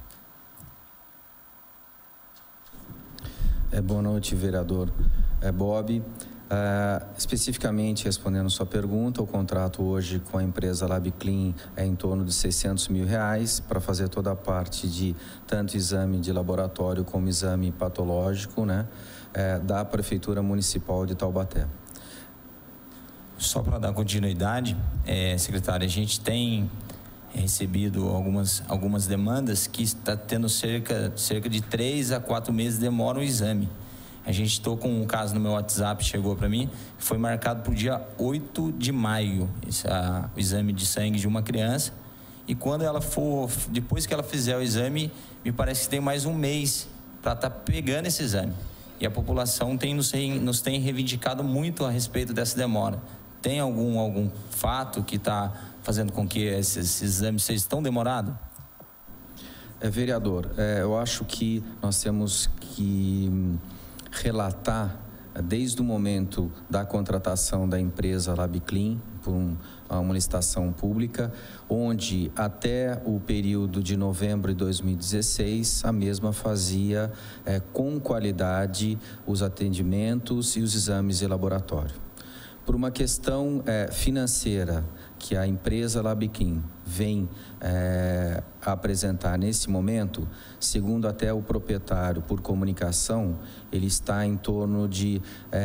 Boa noite, vereador Bob. Especificamente respondendo sua pergunta, o contrato hoje com a empresa Labocrim é em torno de R$ 600 mil para fazer toda a parte de tanto exame de laboratório como exame patológico, né, da Prefeitura Municipal de Taubaté. Só para dar continuidade, secretário, a gente tem recebido algumas demandas que está tendo cerca de 3 a 4 meses demora o exame. A gente estou com um caso no meu WhatsApp, chegou para mim, foi marcado para o dia 8 de maio, o exame de sangue de uma criança. E quando ela depois que ela fizer o exame, me parece que tem mais um mês para estar pegando esse exame. E a população nos tem reivindicado muito a respeito dessa demora. Tem algum fato que está fazendo com que esses exames sejam tão demorados? Vereador, eu acho que nós temos que relatar, desde o momento da contratação da empresa LabClean, por uma licitação pública, onde até o período de novembro de 2016, a mesma fazia com qualidade os atendimentos e os exames de laboratório. Por uma questão financeira que a empresa LabClean vem apresentar nesse momento, segundo até o proprietário por comunicação, ele está em torno de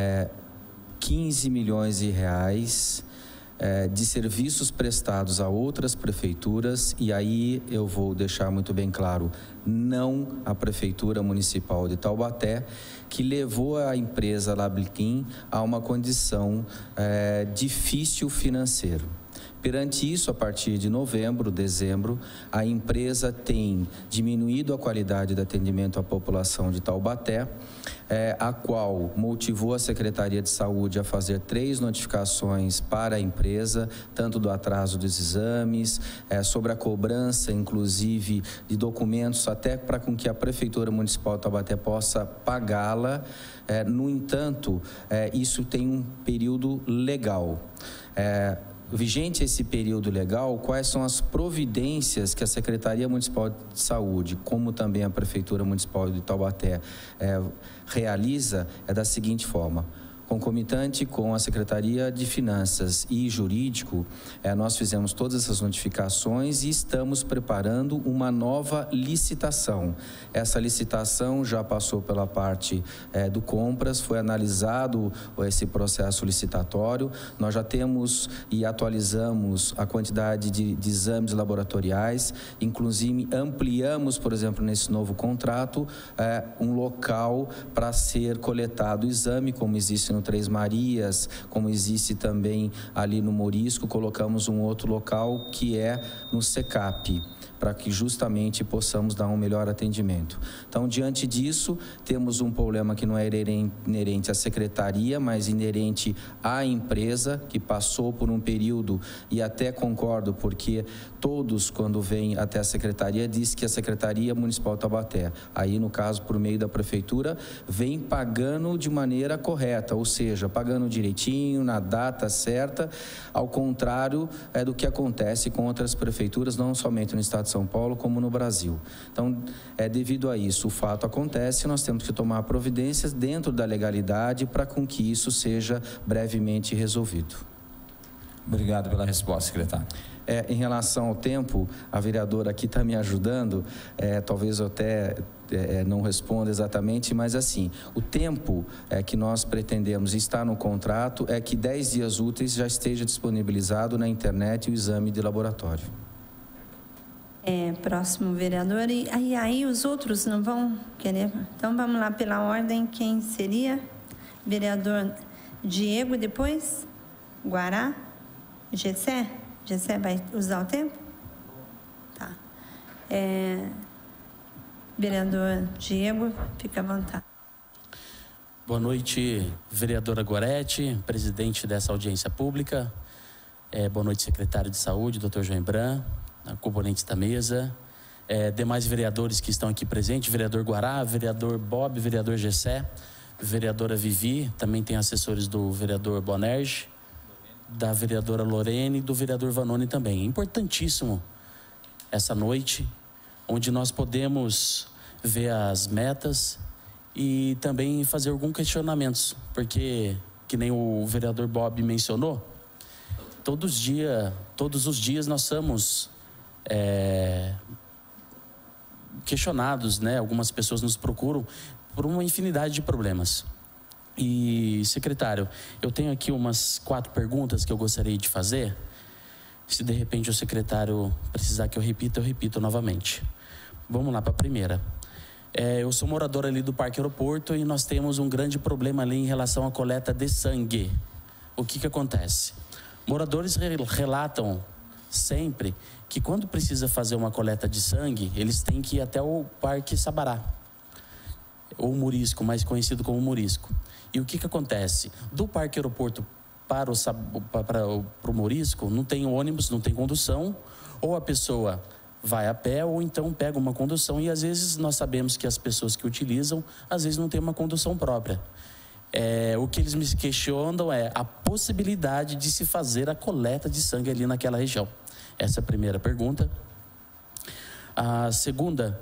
15 milhões de reais de serviços prestados a outras prefeituras, e aí eu vou deixar muito bem claro, não a Prefeitura Municipal de Taubaté, que levou a empresa LabClean a uma condição difícil financeira. Perante isso, a partir de novembro, dezembro, a empresa tem diminuído a qualidade de atendimento à população de Taubaté, a qual motivou a Secretaria de Saúde a fazer 3 notificações para a empresa, tanto do atraso dos exames, sobre a cobrança, inclusive, de documentos, até para com que a Prefeitura Municipal de Taubaté possa pagá-la. No entanto, isso tem um período legal. Vigente esse período legal, quais são as providências que a Secretaria Municipal de Saúde, como também a Prefeitura Municipal de Taubaté, realiza, da seguinte forma: concomitante com a Secretaria de Finanças e Jurídico, nós fizemos todas essas notificações e estamos preparando uma nova licitação. Essa licitação já passou pela parte do compras, foi analisado esse processo licitatório, nós já temos e atualizamos a quantidade de exames laboratoriais, inclusive ampliamos, por exemplo, nesse novo contrato, um local para ser coletado o exame, como existe no Três Marias, como existe também ali no Morisco, colocamos um outro local que é no SECAP, para que justamente possamos dar um melhor atendimento. Então, diante disso, temos um problema que não é inerente à secretaria, mas inerente à empresa, que passou por um período, e até concordo, porque todos, quando vêm até a secretaria, diz que a Secretaria Municipal de Taubaté, aí no caso por meio da prefeitura, vem pagando de maneira correta, ou seja, pagando direitinho, na data certa, ao contrário do que acontece com outras prefeituras, não somente no estado de São Paulo, como no Brasil. Então, devido a isso, o fato acontece, nós temos que tomar providências dentro da legalidade para com que isso seja brevemente resolvido. Obrigado pela resposta, secretário. Em relação ao tempo, a vereadora aqui está me ajudando, talvez eu até não responda exatamente, mas assim, o tempo que nós pretendemos estar no contrato é que 10 dias úteis já esteja disponibilizado na internet o exame de laboratório. Próximo vereador, e aí os outros não vão querer? Então vamos lá pela ordem, quem seria? Vereador Diego, depois Guará, Gessé vai usar o tempo? Tá. Vereador Diego, fica à vontade. Boa noite, vereadora Gorete, presidente dessa audiência pública. Boa noite, secretário de Saúde, doutor João Bran, componentes da mesa, demais vereadores que estão aqui presentes, vereador Guará, vereador Bob, vereador Gessé, vereadora Vivi, também tem assessores do vereador Bonerge, da vereadora Lorene e do vereador Vanoni também. É importantíssimo essa noite, onde nós podemos ver as metas e também fazer alguns questionamentos, porque, que nem o vereador Bob mencionou, todos os dias nós somos questionados, né? Algumas pessoas nos procuram por uma infinidade de problemas. E, secretário, eu tenho aqui umas 4 perguntas que eu gostaria de fazer. Se de repente o secretário precisar que eu repito novamente. Vamos lá para a primeira. Eu sou morador ali do Parque Aeroporto e nós temos um grande problema ali em relação à coleta de sangue. O que acontece? Moradores relatam sempre que quando precisa fazer uma coleta de sangue, eles têm que ir até o Parque Sabará, ou Morisco, mais conhecido como Morisco. E o que acontece? Do Parque Aeroporto para o Morisco, não tem ônibus, não tem condução, ou a pessoa vai a pé ou então pega uma condução, e às vezes nós sabemos que as pessoas que utilizam, às vezes não têm uma condução própria. O que eles me questionam é a possibilidade de se fazer a coleta de sangue ali naquela região. Essa é a primeira pergunta. A segunda,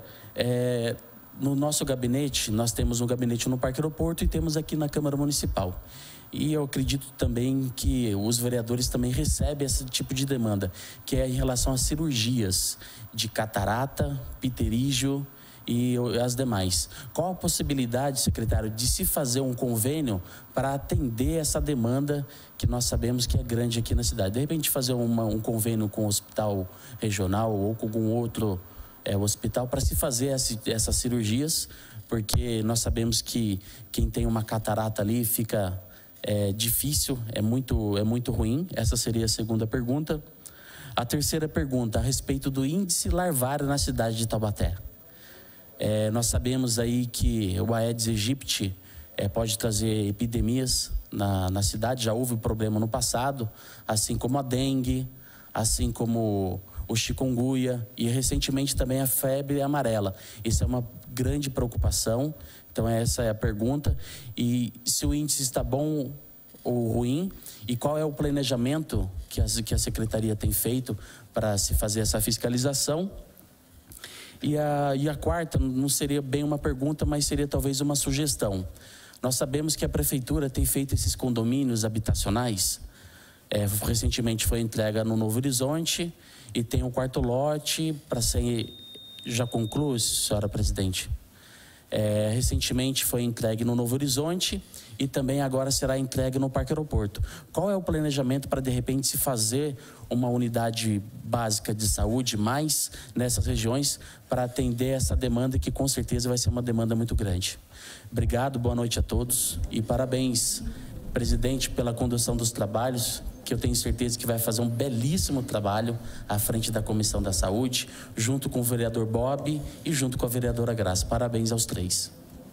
no nosso gabinete, nós temos um gabinete no Parque Aeroporto e temos aqui na Câmara Municipal. E eu acredito também que os vereadores também recebem esse tipo de demanda, que é em relação às cirurgias de catarata, pterígio e as demais. Qual a possibilidade, secretário, de se fazer um convênio para atender essa demanda que nós sabemos que é grande aqui na cidade? De repente fazer um convênio com o hospital regional ou com algum outro hospital para se fazer essas cirurgias, porque nós sabemos que quem tem uma catarata ali fica difícil, é muito ruim. Essa seria a segunda pergunta. A terceira pergunta, a respeito do índice larvário na cidade de Taubaté. Nós sabemos aí que o Aedes aegypti pode trazer epidemias na cidade, já houve problema no passado, assim como a dengue, assim como o chikungunya e recentemente também a febre amarela. Isso é uma grande preocupação, então essa é a pergunta. E se o índice está bom ou ruim, e qual é o planejamento que a Secretaria tem feito para se fazer essa fiscalização? E a quarta não seria bem uma pergunta, mas seria talvez uma sugestão. Nós sabemos que a Prefeitura tem feito esses condomínios habitacionais. Recentemente foi entregue no Novo Horizonte e tem um quarto lote para ser... Já concluo, senhora presidente? Recentemente foi entregue no Novo Horizonte e também agora será entregue no Parque Aeroporto. Qual é o planejamento para, de repente, se fazer uma unidade básica de saúde mais nessas regiões para atender essa demanda que com certeza vai ser uma demanda muito grande? Obrigado, boa noite a todos e parabéns, presidente, pela condução dos trabalhos, que eu tenho certeza que vai fazer um belíssimo trabalho à frente da Comissão da Saúde, junto com o vereador Bob e junto com a vereadora Graça. Parabéns aos três.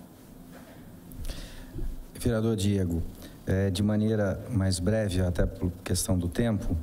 Vereador Diego, de maneira mais breve, até por questão do tempo,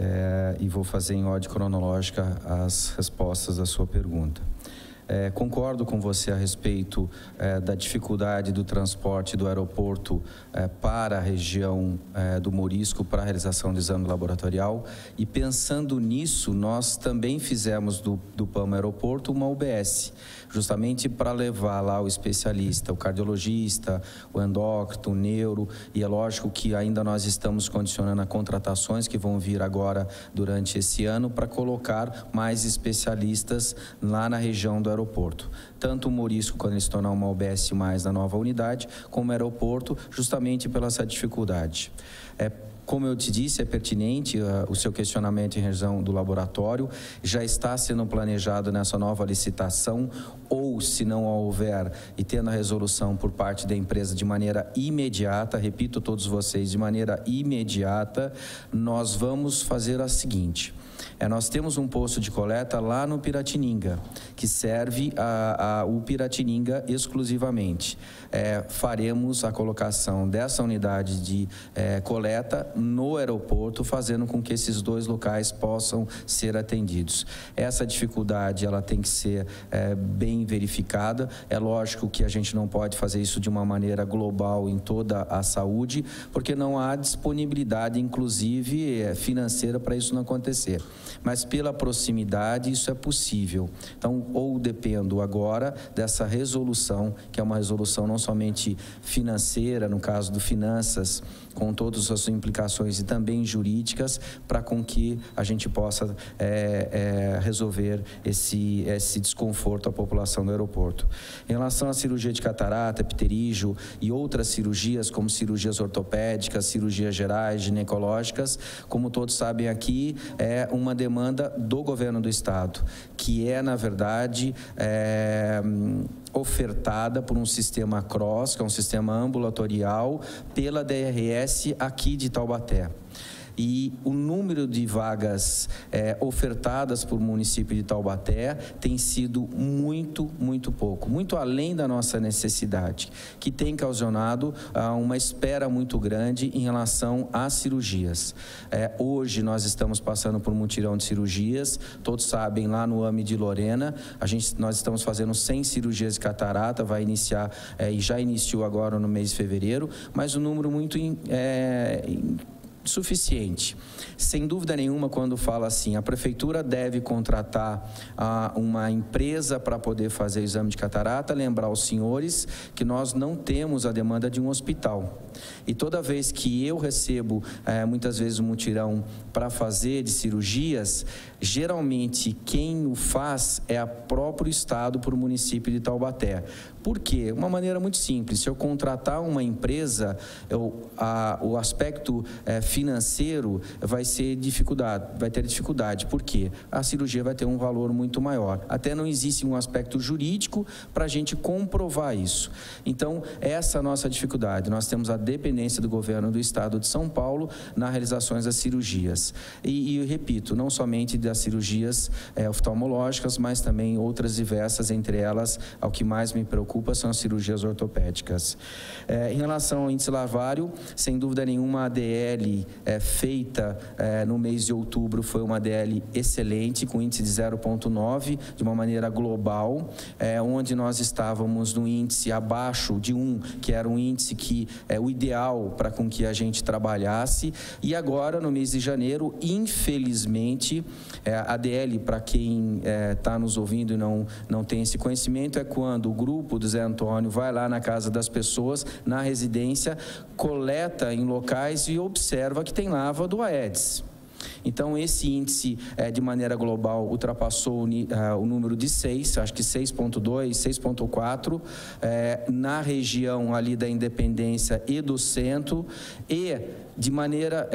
e vou fazer em ordem cronológica as respostas da sua pergunta. Concordo com você a respeito da dificuldade do transporte do aeroporto para a região do Morisco para a realização do exame laboratorial, e pensando nisso, nós também fizemos do PAMA Aeroporto uma UBS, justamente para levar lá o especialista, o cardiologista, o endócrino, o neuro, e é lógico que ainda nós estamos condicionando a contratações que vão vir agora durante esse ano para colocar mais especialistas lá na região do aeroporto. Tanto o Morisco, quando ele se tornar uma UBS mais na nova unidade, como o aeroporto, justamente pela essa dificuldade. Como eu te disse, é pertinente o seu questionamento em razão do laboratório. Já está sendo planejado nessa nova licitação, ou se não houver e tendo a resolução por parte da empresa de maneira imediata, repito a todos vocês, de maneira imediata, nós vamos fazer a seguinte. Nós temos um posto de coleta lá no Piratininga, que serve o Piratininga exclusivamente. Faremos a colocação dessa unidade de coleta no aeroporto, fazendo com que esses dois locais possam ser atendidos. Essa dificuldade ela tem que ser bem verificada. É lógico que a gente não pode fazer isso de uma maneira global em toda a saúde, porque não há disponibilidade, inclusive financeira, para isso não acontecer. Mas pela proximidade isso é possível. Então, ou dependo agora dessa resolução, que é uma resolução não somente financeira, no caso do finanças, com todas as suas implicações e também jurídicas, para com que a gente possa resolver esse desconforto à população do aeroporto. Em relação à cirurgia de catarata, pterígio e outras cirurgias, como cirurgias ortopédicas, cirurgias gerais, ginecológicas, como todos sabem aqui, é uma demanda do governo do estado, que na verdade, ofertada por um sistema CROSS, que é um sistema ambulatorial, pela DRS aqui de Taubaté. e o número de vagas ofertadas por município de Taubaté tem sido muito pouco, muito além da nossa necessidade, que tem causado uma espera muito grande em relação às cirurgias. Hoje nós estamos passando por um mutirão de cirurgias, todos sabem, lá no AME de Lorena, nós estamos fazendo 100 cirurgias de catarata, vai iniciar, e já iniciou agora no mês de fevereiro, mas um número muito suficiente. Sem dúvida nenhuma, quando fala assim, a prefeitura deve contratar uma empresa para poder fazer o exame de catarata, lembrar aos senhores que nós não temos a demanda de um hospital. E toda vez que eu recebo, muitas vezes, um mutirão para fazer de cirurgias, geralmente quem o faz é o próprio Estado para o município de Taubaté. Por quê? Uma maneira muito simples. Se eu contratar uma empresa, o aspecto financeiro vai ter dificuldade. Por quê? A cirurgia vai ter um valor muito maior. Até não existe um aspecto jurídico para a gente comprovar isso. Então, essa é a nossa dificuldade. Nós temos a dependência do governo do Estado de São Paulo nas realizações das cirurgias. E eu repito, não somente das cirurgias oftalmológicas, mas também outras diversas, entre elas, ao que mais me preocupa são as cirurgias ortopédicas. Em relação ao índice larvário, sem dúvida nenhuma, a ADL feita no mês de outubro foi uma ADL excelente, com índice de 0,9, de uma maneira global, onde nós estávamos no índice abaixo de 1, que era um índice que é o ideal para com que a gente trabalhasse, e agora, no mês de janeiro, infelizmente, a ADL, para quem está nos ouvindo e não tem esse conhecimento, é quando o grupo do Zé Antônio vai lá na casa das pessoas, na residência, coleta em locais e observa que tem lava do Aedes. Então, esse índice, de maneira global, ultrapassou o número de 6, acho que 6,2, 6,4, na região ali da Independência e do Centro, e de maneira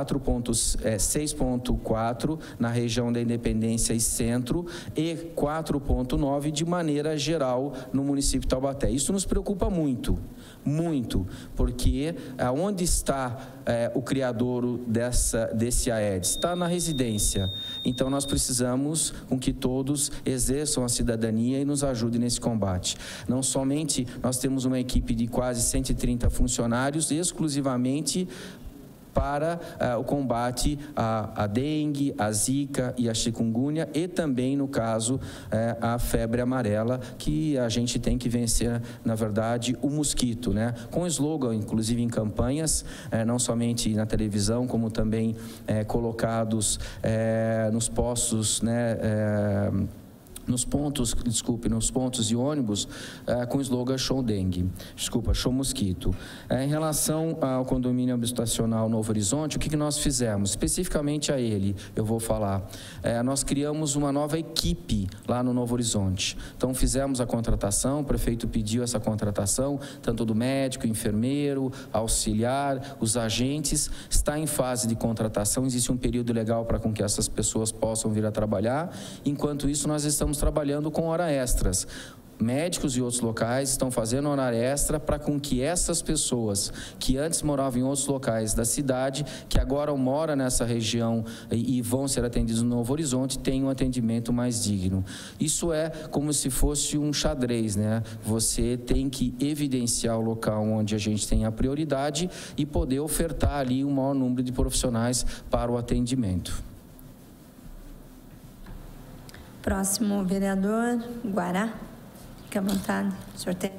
6,4 na região da Independência e Centro, e 4,9 de maneira geral no município de Taubaté. Isso nos preocupa muito, porque onde está o criadouro desse Aedes? Está na residência. Então, nós precisamos com que todos exerçam a cidadania e nos ajudem nesse combate. Não somente nós temos uma equipe de quase 130 funcionários exclusivamente para o combate à dengue, à zika e à chikungunya, e também, no caso, a febre amarela, que a gente tem que vencer, na verdade, o mosquito, né? Com slogan, inclusive em campanhas, não somente na televisão, como também colocados nos postos, né? Nos pontos de ônibus, com o slogan Show Dengue, Show Mosquito. Em relação ao condomínio habitacional Novo Horizonte, o que nós fizemos? Especificamente a ele, eu vou falar. Nós criamos uma nova equipe lá no Novo Horizonte. Então, fizemos a contratação, o prefeito pediu essa contratação, tanto do médico, enfermeiro, auxiliar, os agentes. Está em fase de contratação, existe um período legal para com que essas pessoas possam vir a trabalhar. Enquanto isso, nós estamos trabalhando com hora extras. Médicos e outros locais estão fazendo hora extra para com que essas pessoas que antes moravam em outros locais da cidade, que agora moram nessa região e vão ser atendidos no Novo Horizonte, tenham um atendimento mais digno. Isso é como se fosse um xadrez, né? Você tem que evidenciar o local onde a gente tem a prioridade e poder ofertar ali um maior número de profissionais para o atendimento. Próximo vereador, Guará. Fique à vontade. O senhor tem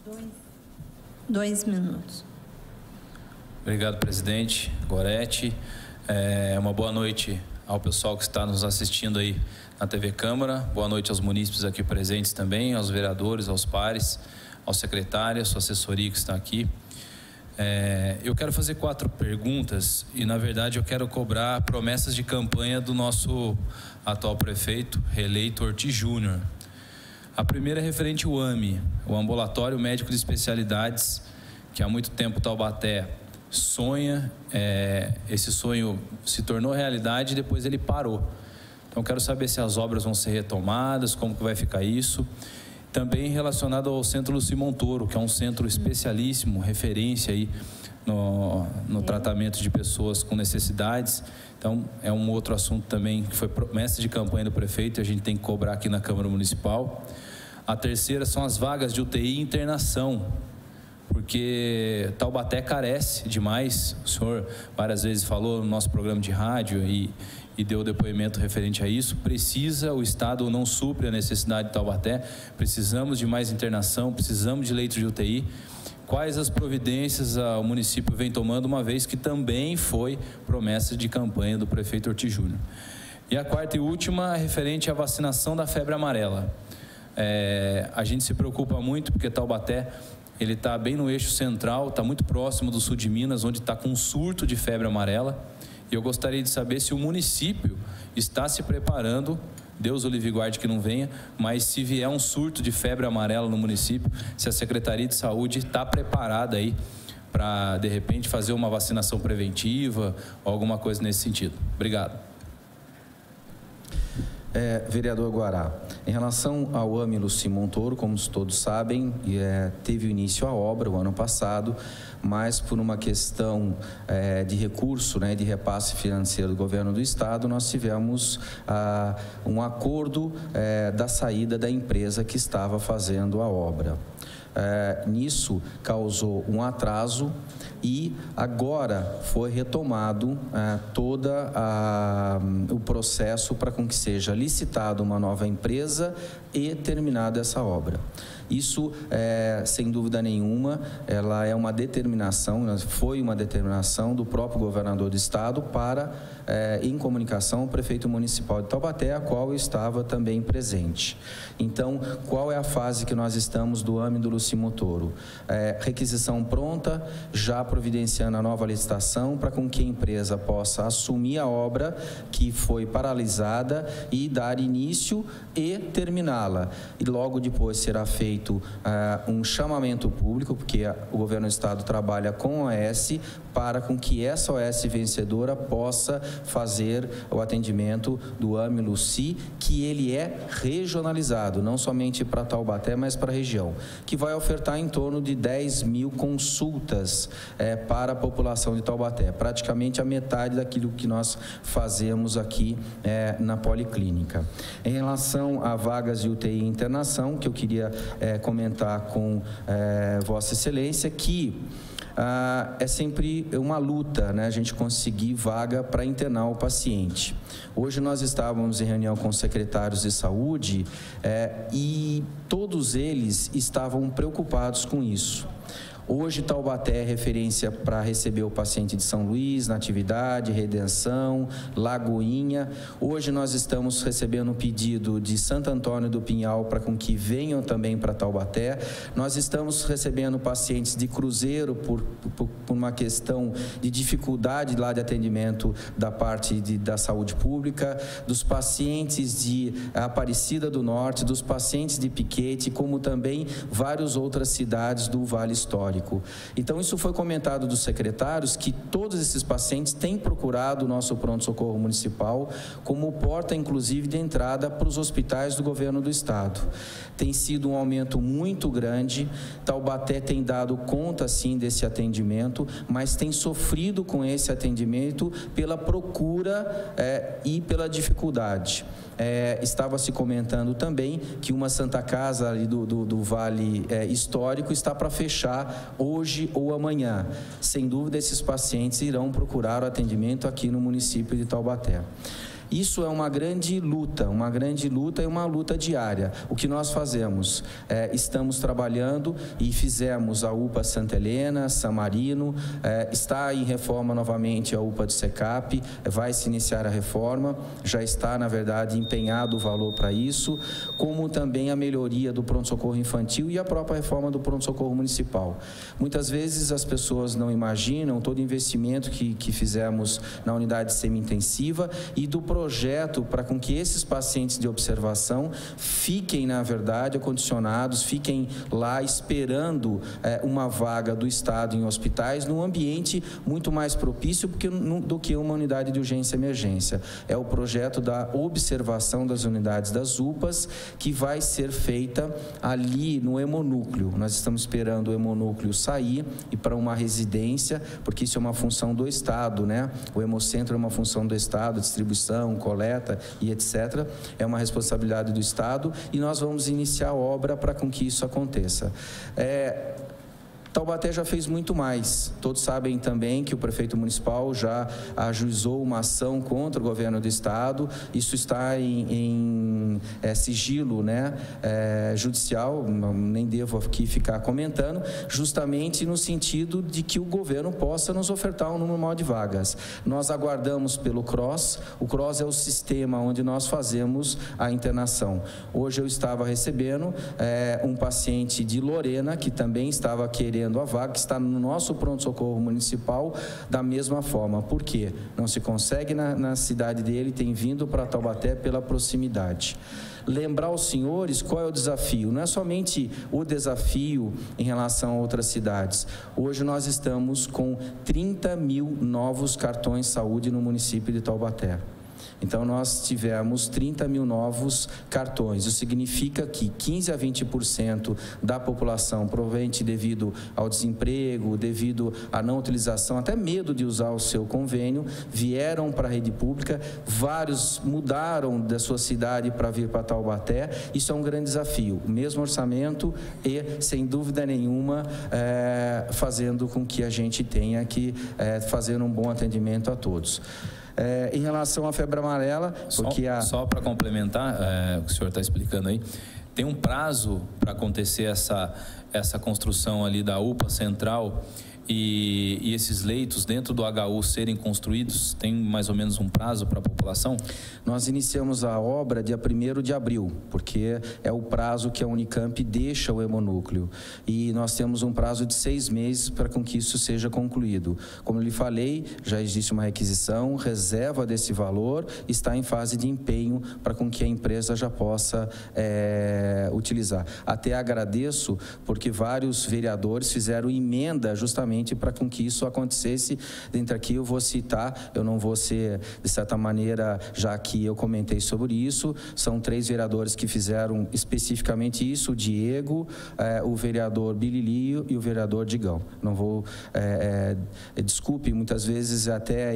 2 minutos. Obrigado, presidente Gorete. Uma boa noite ao pessoal que está nos assistindo aí na TV Câmara. Boa noite aos munícipes aqui presentes também, aos vereadores, aos pares, aos secretários, à sua assessoria que está aqui. Eu quero fazer 4 perguntas e, na verdade, eu quero cobrar promessas de campanha do nosso atual prefeito, reeleito Ortiz Júnior. A primeira é referente ao AME, o Ambulatório Médico de Especialidades, que há muito tempo Taubaté sonha, esse sonho se tornou realidade e depois ele parou. Então, eu quero saber se as obras vão ser retomadas, como que vai ficar isso. Também relacionado ao Centro Luci Montoro, que é um centro especialíssimo, referência aí no tratamento de pessoas com necessidades. Então, é um outro assunto também que foi promessa de campanha do prefeito e a gente tem que cobrar aqui na Câmara Municipal. A terceira são as vagas de UTI e internação, porque Taubaté carece demais. O senhor várias vezes falou no nosso programa de rádio e deu depoimento referente a isso. O Estado não supre a necessidade de Taubaté, precisamos de mais internação, precisamos de leitos de UTI. Quais as providências o município vem tomando, uma vez que também foi promessa de campanha do prefeito Ortiz Júnior. E a quarta e última, referente à vacinação da febre amarela. A gente se preocupa muito porque Taubaté ele está bem no eixo central, está muito próximo do sul de Minas, onde está com um surto de febre amarela. E eu gostaria de saber se o município está se preparando, Deus o livre guarde que não venha, mas se vier um surto de febre amarela no município, se a Secretaria de Saúde está preparada aí para, de repente, fazer uma vacinação preventiva ou alguma coisa nesse sentido. Obrigado. Vereador Guará, em relação ao AME Luci Montoro, como todos sabem, teve início a obra o ano passado, mas por uma questão de recurso, de repasse financeiro do governo do estado, nós tivemos um acordo da saída da empresa que estava fazendo a obra. Nisso causou um atraso e agora foi retomado todo o processo para com que seja licitada uma nova empresa e terminada essa obra. Isso, sem dúvida nenhuma, ela é uma determinação, foi uma determinação do próprio governador do estado para, em comunicação, o prefeito municipal de Taubaté, a qual eu estava também presente. Então, qual é a fase que nós estamos do AME do Luci Montoro? Requisição pronta, já providenciando a nova licitação para com que a empresa possa assumir a obra que foi paralisada e dar início e terminá-la. E logo depois será feito um chamamento público, porque o governo do estado trabalha com a OS, para com que essa OS vencedora possa fazer o atendimento do AME Luci, que ele é regionalizado, não somente para Taubaté, mas para a região, que vai ofertar em torno de 10 mil consultas para a população de Taubaté, praticamente a metade daquilo que nós fazemos aqui na Policlínica. Em relação a vagas de UTI e internação, que eu queria comentar com Vossa Excelência, que é sempre uma luta, a gente conseguir vaga para internar o paciente. Hoje nós estávamos em reunião com os secretários de saúde e todos eles estavam preocupados com isso. Hoje, Taubaté é referência para receber o paciente de São Luís, Natividade, Redenção, Lagoinha. Hoje nós estamos recebendo um pedido de Santo Antônio do Pinhal para com que venham também para Taubaté. Nós estamos recebendo pacientes de Cruzeiro por uma questão de dificuldade lá de atendimento da parte da saúde pública, dos pacientes de Aparecida do Norte, dos pacientes de Piquete, como também várias outras cidades do Vale Histórico. Então, isso foi comentado dos secretários, que todos esses pacientes têm procurado o nosso pronto-socorro municipal como porta, inclusive, de entrada para os hospitais do governo do estado. Tem sido um aumento muito grande, Taubaté tem dado conta, sim, desse atendimento, mas tem sofrido com esse atendimento pela procura e pela dificuldade. Estava se comentando também que uma Santa Casa ali do Vale Histórico está para fechar hoje ou amanhã. Sem dúvida, esses pacientes irão procurar o atendimento aqui no município de Taubaté. Isso é uma grande luta e uma luta diária. O que nós fazemos? Estamos trabalhando e fizemos a UPA Santa Helena, San Marino, está em reforma novamente a UPA de Secap, vai se iniciar a reforma, já está, na verdade, empenhado o valor para isso, como também a melhoria do pronto-socorro infantil e a própria reforma do pronto-socorro municipal. Muitas vezes as pessoas não imaginam todo o investimento que fizemos na unidade semi-intensiva e do projeto projeto para com que esses pacientes de observação fiquem, na verdade, acondicionados, fiquem lá esperando uma vaga do Estado em hospitais num ambiente muito mais propício do que uma unidade de urgência e emergência. É o projeto da observação das unidades das UPAs, que vai ser feita ali no hemonúcleo. Nós estamos esperando o hemonúcleo sair e para uma residência, porque isso é uma função do Estado, né? O hemocentro é uma função do Estado, distribuição, coleta e etc. É uma responsabilidade do Estado e nós vamos iniciar a obra para com que isso aconteça. Taubaté já fez muito mais. Todos sabem também que o prefeito municipal já ajuizou uma ação contra o governo do estado. Isso está em sigilo, né, judicial, nem devo aqui ficar comentando, justamente no sentido de que o governo possa nos ofertar um número maior de vagas. Nós aguardamos pelo CROSS. O CROSS é o sistema onde nós fazemos a internação. Hoje eu estava recebendo um paciente de Lorena, que também estava querendo a vaga, que está no nosso pronto-socorro municipal da mesma forma. Por quê? Não se consegue na cidade dele, tem vindo para Taubaté pela proximidade. Lembrar aos senhores qual é o desafio. Não é somente o desafio em relação a outras cidades. Hoje nós estamos com 30 mil novos cartões de saúde no município de Taubaté. Então, nós tivemos 30 mil novos cartões. Isso significa que 15% a 20% da população, provavelmente devido ao desemprego, devido à não utilização, até medo de usar o seu convênio, vieram para a rede pública. Vários mudaram da sua cidade para vir para Taubaté. Isso é um grande desafio. O mesmo orçamento e, sem dúvida nenhuma, fazendo com que a gente tenha que fazer um bom atendimento a todos. Em relação à febre amarela, porque só para complementar, o que o senhor está explicando aí, tem um prazo para acontecer essa construção ali da UPA central e esses leitos dentro do HU serem construídos, tem mais ou menos um prazo para a população? Nós iniciamos a obra dia 1º de abril, porque é o prazo que a Unicamp deixa o hemonúcleo. E nós temos um prazo de 6 meses para com que isso seja concluído. Como eu lhe falei, já existe uma requisição, reserva desse valor, está em fase de empenho para com que a empresa já possa utilizar. Até agradeço, porque vários vereadores fizeram emenda justamente para com que isso acontecesse. Dentre aqui eu vou citar, eu não vou ser, de certa maneira, já que eu comentei sobre isso, são 3 vereadores que fizeram especificamente isso: o Diego, o vereador Bililio e o vereador Digão. Não vou, desculpe, muitas vezes até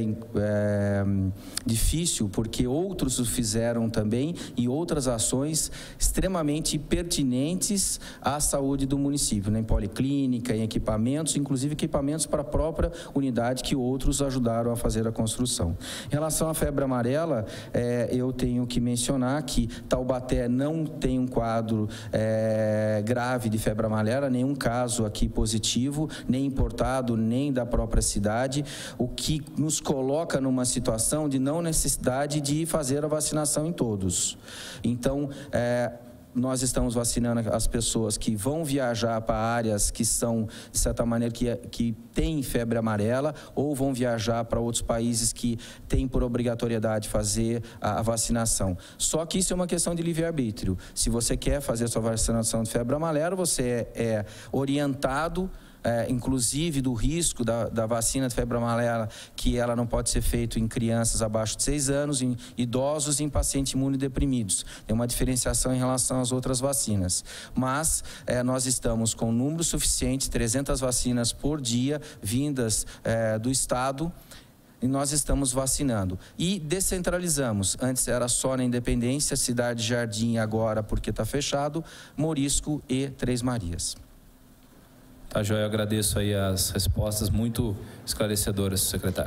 difícil, porque outros o fizeram também e outras ações extremamente pertinentes à saúde do município, né? Em policlínica, em equipamentos, inclusive equipamentos para a própria unidade que outros ajudaram a fazer a construção. Em relação à febre amarela, eu tenho que mencionar que Taubaté não tem um quadro grave de febre amarela, nenhum caso aqui positivo, nem importado, nem da própria cidade, o que nos coloca numa situação de não necessidade de fazer a vacinação em todos. Então, nós estamos vacinando as pessoas que vão viajar para áreas que são, de certa maneira, que têm febre amarela, ou vão viajar para outros países que têm por obrigatoriedade fazer a vacinação. Só que isso é uma questão de livre-arbítrio. Se você quer fazer a sua vacinação de febre amarela, você é orientado, inclusive do risco da vacina de febre amarela, que ela não pode ser feita em crianças abaixo de 6 anos, em idosos e em pacientes imunodeprimidos. Tem uma diferenciação em relação às outras vacinas. Mas nós estamos com um número suficiente, 300 vacinas por dia, vindas do Estado, e nós estamos vacinando. E descentralizamos. Antes era só na Independência, Cidade Jardim, agora, porque está fechado, Morisco e Três Marias. Tá, Joia, eu agradeço aí as respostas muito esclarecedoras, secretário.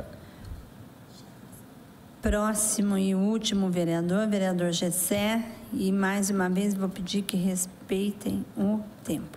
Próximo e último vereador Gessé, e mais uma vez vou pedir que respeitem o tempo.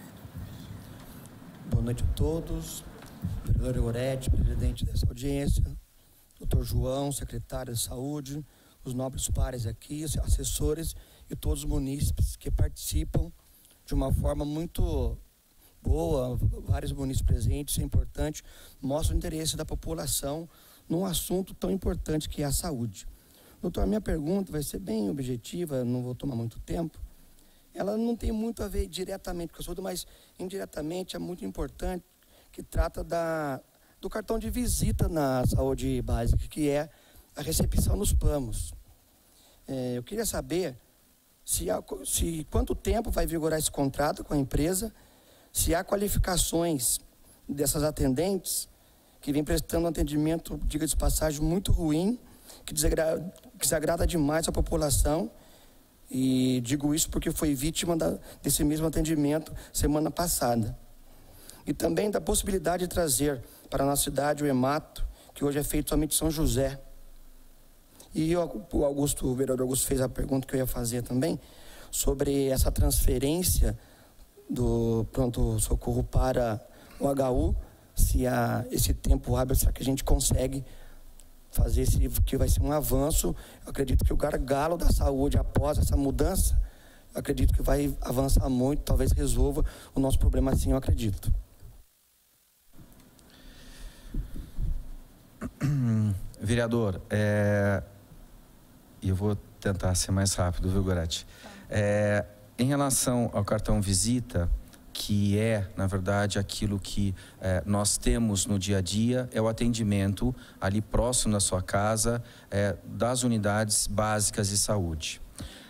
Boa noite a todos. Vereador Goretti, presidente dessa audiência, doutor João, secretário de Saúde, os nobres pares aqui, os assessores e todos os munícipes que participam de uma forma muito boa, vários munícipes presentes, isso é importante, mostra o interesse da população num assunto tão importante que é a saúde. Doutor, a minha pergunta vai ser bem objetiva, não vou tomar muito tempo. Ela não tem muito a ver diretamente com a saúde, mas indiretamente é muito importante, que trata do cartão de visita na saúde básica, que é a recepção nos PAMOS. Eu queria saber se quanto tempo vai vigorar esse contrato com a empresa, se há qualificações dessas atendentes que vêm prestando um atendimento, diga de passagem, muito ruim, que desagrada demais a população. E digo isso porque foi vítima desse mesmo atendimento semana passada. E também da possibilidade de trazer para a nossa cidade o hemato, que hoje é feito somente em São José. E o vereador Augusto fez a pergunta que eu ia fazer também, sobre essa transferência do pronto-socorro para o HU, se há esse tempo hábil, será que a gente consegue fazer que vai ser um avanço. Eu acredito que o gargalo da saúde após essa mudança, eu acredito que vai avançar muito, talvez resolva o nosso problema, assim eu acredito. Vereador, eu vou tentar ser mais rápido, viu, Goretti? Em relação ao cartão visita, que é, na verdade, aquilo que nós temos no dia a dia, é o atendimento ali próximo da sua casa, das unidades básicas de saúde.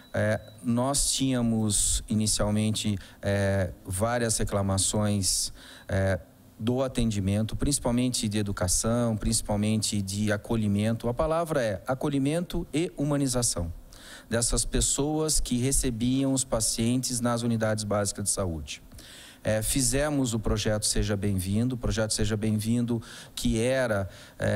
Nós tínhamos, inicialmente, várias reclamações do atendimento, principalmente de educação, principalmente de acolhimento. A palavra é acolhimento e humanização dessas pessoas que recebiam os pacientes nas unidades básicas de saúde. Fizemos o projeto Seja Bem-vindo, que era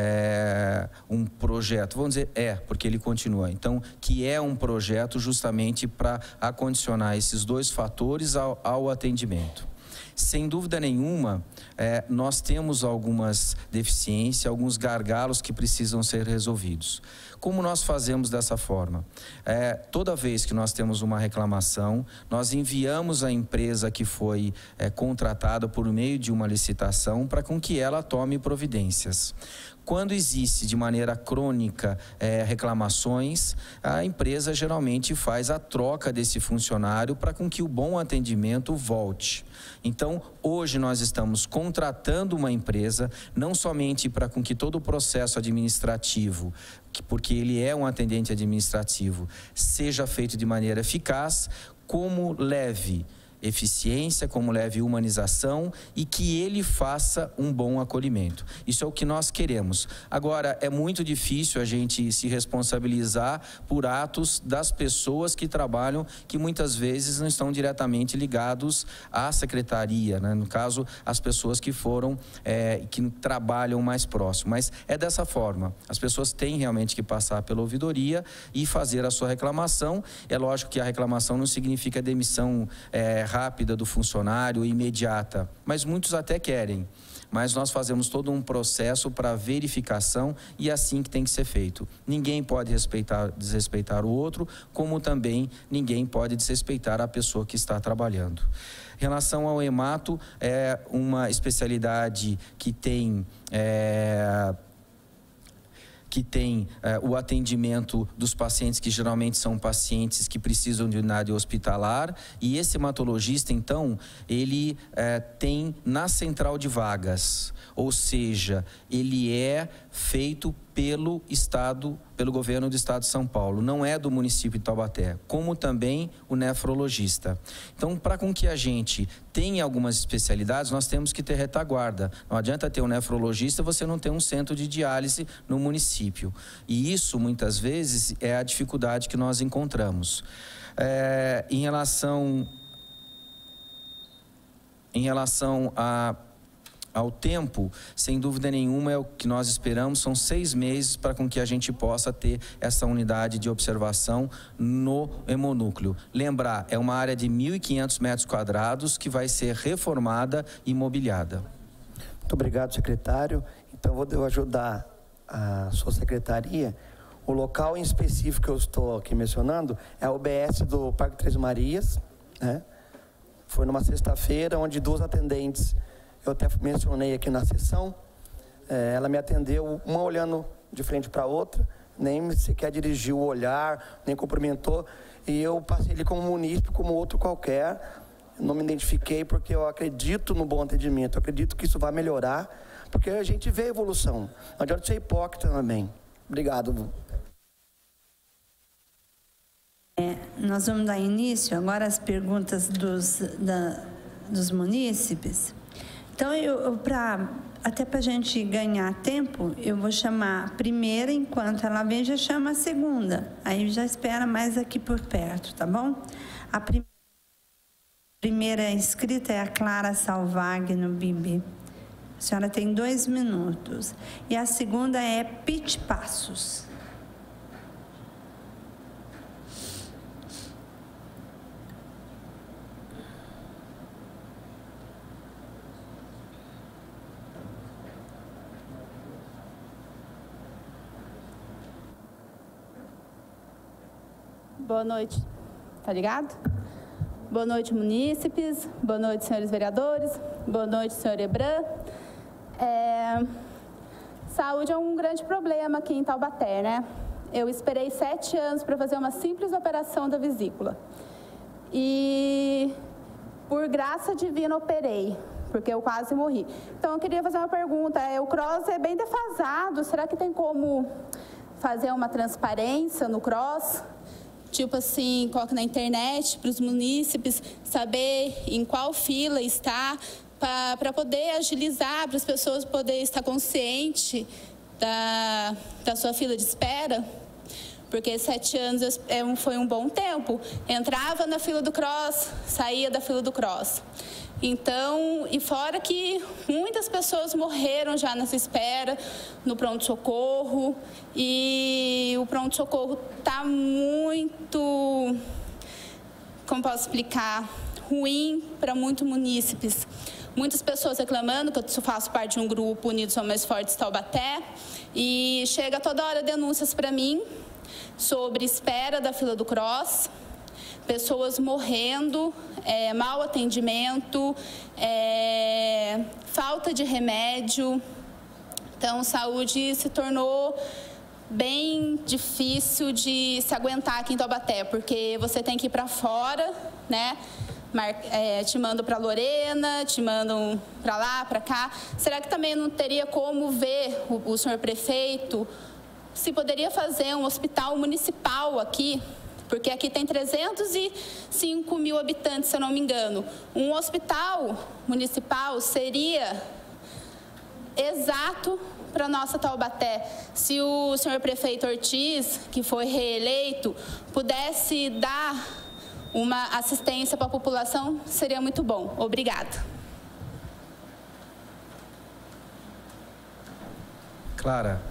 um projeto, vamos dizer, porque ele continua, então, que é um projeto justamente para acondicionar esses dois fatores ao atendimento. Sem dúvida nenhuma, nós temos algumas deficiências, alguns gargalos que precisam ser resolvidos. Como nós fazemos dessa forma? Toda vez que nós temos uma reclamação, nós enviamos a empresa que foi contratada por meio de uma licitação para com que ela tome providências. Quando existe de maneira crônica reclamações, a empresa geralmente faz a troca desse funcionário para com que o bom atendimento volte. Então, hoje nós estamos contratando uma empresa, não somente para com que todo o processo administrativo, porque ele é um atendente administrativo, seja feito de maneira eficaz, como leve eficiência, como leve humanização e que ele faça um bom acolhimento. Isso é o que nós queremos. Agora, é muito difícil a gente se responsabilizar por atos das pessoas que trabalham, que muitas vezes não estão diretamente ligados à secretaria, né? No caso, as pessoas que foram, que trabalham mais próximo. Mas é dessa forma. As pessoas têm realmente que passar pela ouvidoria e fazer a sua reclamação. É lógico que a reclamação não significa demissão rápida do funcionário, imediata, mas muitos até querem. Mas nós fazemos todo um processo para verificação e é assim que tem que ser feito. Ninguém pode desrespeitar o outro, como também ninguém pode desrespeitar a pessoa que está trabalhando. Em relação ao hemato, é uma especialidade que tem o atendimento dos pacientes que geralmente são pacientes que precisam de unidade hospitalar, e esse hematologista, então, ele tem na central de vagas, ou seja, ele é feito pelo governo do estado de São Paulo, não é do município de Taubaté, como também o nefrologista. Então, para com que a gente tenha algumas especialidades, nós temos que ter retaguarda. Não adianta ter um nefrologista, você não ter um centro de diálise no município. E isso, muitas vezes, é a dificuldade que nós encontramos. Em relação ao tempo, sem dúvida nenhuma, é o que nós esperamos, são 6 meses para com que a gente possa ter essa unidade de observação no hemonúcleo. Lembrar, é uma área de 1.500 metros quadrados que vai ser reformada e mobiliada. Muito obrigado, secretário. Então, vou ajudar a sua secretaria. O local em específico que eu estou aqui mencionando é a UBS do Parque Três Marias, né? Foi numa sexta-feira, onde 2 atendentes, eu até mencionei aqui na sessão, ela me atendeu, uma olhando de frente para a outra, nem sequer dirigiu o olhar, nem cumprimentou. E eu passei ali como munícipe, como outro qualquer. Não me identifiquei porque eu acredito no bom atendimento, eu acredito que isso vai melhorar, porque a gente vê a evolução. Não adianta ser hipócrita também. Obrigado. Nós vamos dar início agora às perguntas dos munícipes. Então, até para a gente ganhar tempo, eu vou chamar a primeira, enquanto ela vem, já chama a segunda. Aí já espera mais aqui por perto, tá bom? A primeira inscrita é a Clara Salvagno Bibi. A senhora tem 2 minutos. E a segunda é Pete Passos. Boa noite, tá ligado? Boa noite, munícipes. Boa noite, senhores vereadores. Boa noite, senhor Hebran. Saúde é um grande problema aqui em Taubaté, né? Eu esperei 7 anos para fazer uma simples operação da vesícula. E, por graça divina, operei, porque eu quase morri. Então, eu queria fazer uma pergunta. O CROSS é bem defasado. Será que tem como fazer uma transparência no CROSS? Tipo assim, coloca na internet para os munícipes saber em qual fila está, para poder agilizar, para as pessoas poderem estar conscientes da sua fila de espera. Porque 7 anos foi um bom tempo. Entrava na fila do CROSS, saía da fila do CROSS. Então, e fora que muitas pessoas morreram já nessa espera, no pronto-socorro, e o pronto-socorro está muito, como posso explicar, ruim para muitos munícipes. Muitas pessoas reclamando, que eu faço parte de um grupo Unidos Somos Mais Fortes Taubaté, e chega toda hora denúncias para mim sobre espera da fila do CROSS, pessoas morrendo, mau atendimento, falta de remédio. Então, saúde se tornou bem difícil de se aguentar aqui em Taubaté, porque você tem que ir para fora, né? Te mandam para Lorena, te mandam para lá, para cá. Será que também não teria como ver o senhor prefeito se poderia fazer um hospital municipal aqui? Porque aqui tem 305 mil habitantes, se eu não me engano. Um hospital municipal seria exato para a nossa Taubaté. Se o senhor prefeito Ortiz, que foi reeleito, pudesse dar uma assistência para a população, seria muito bom. Obrigada. Clara,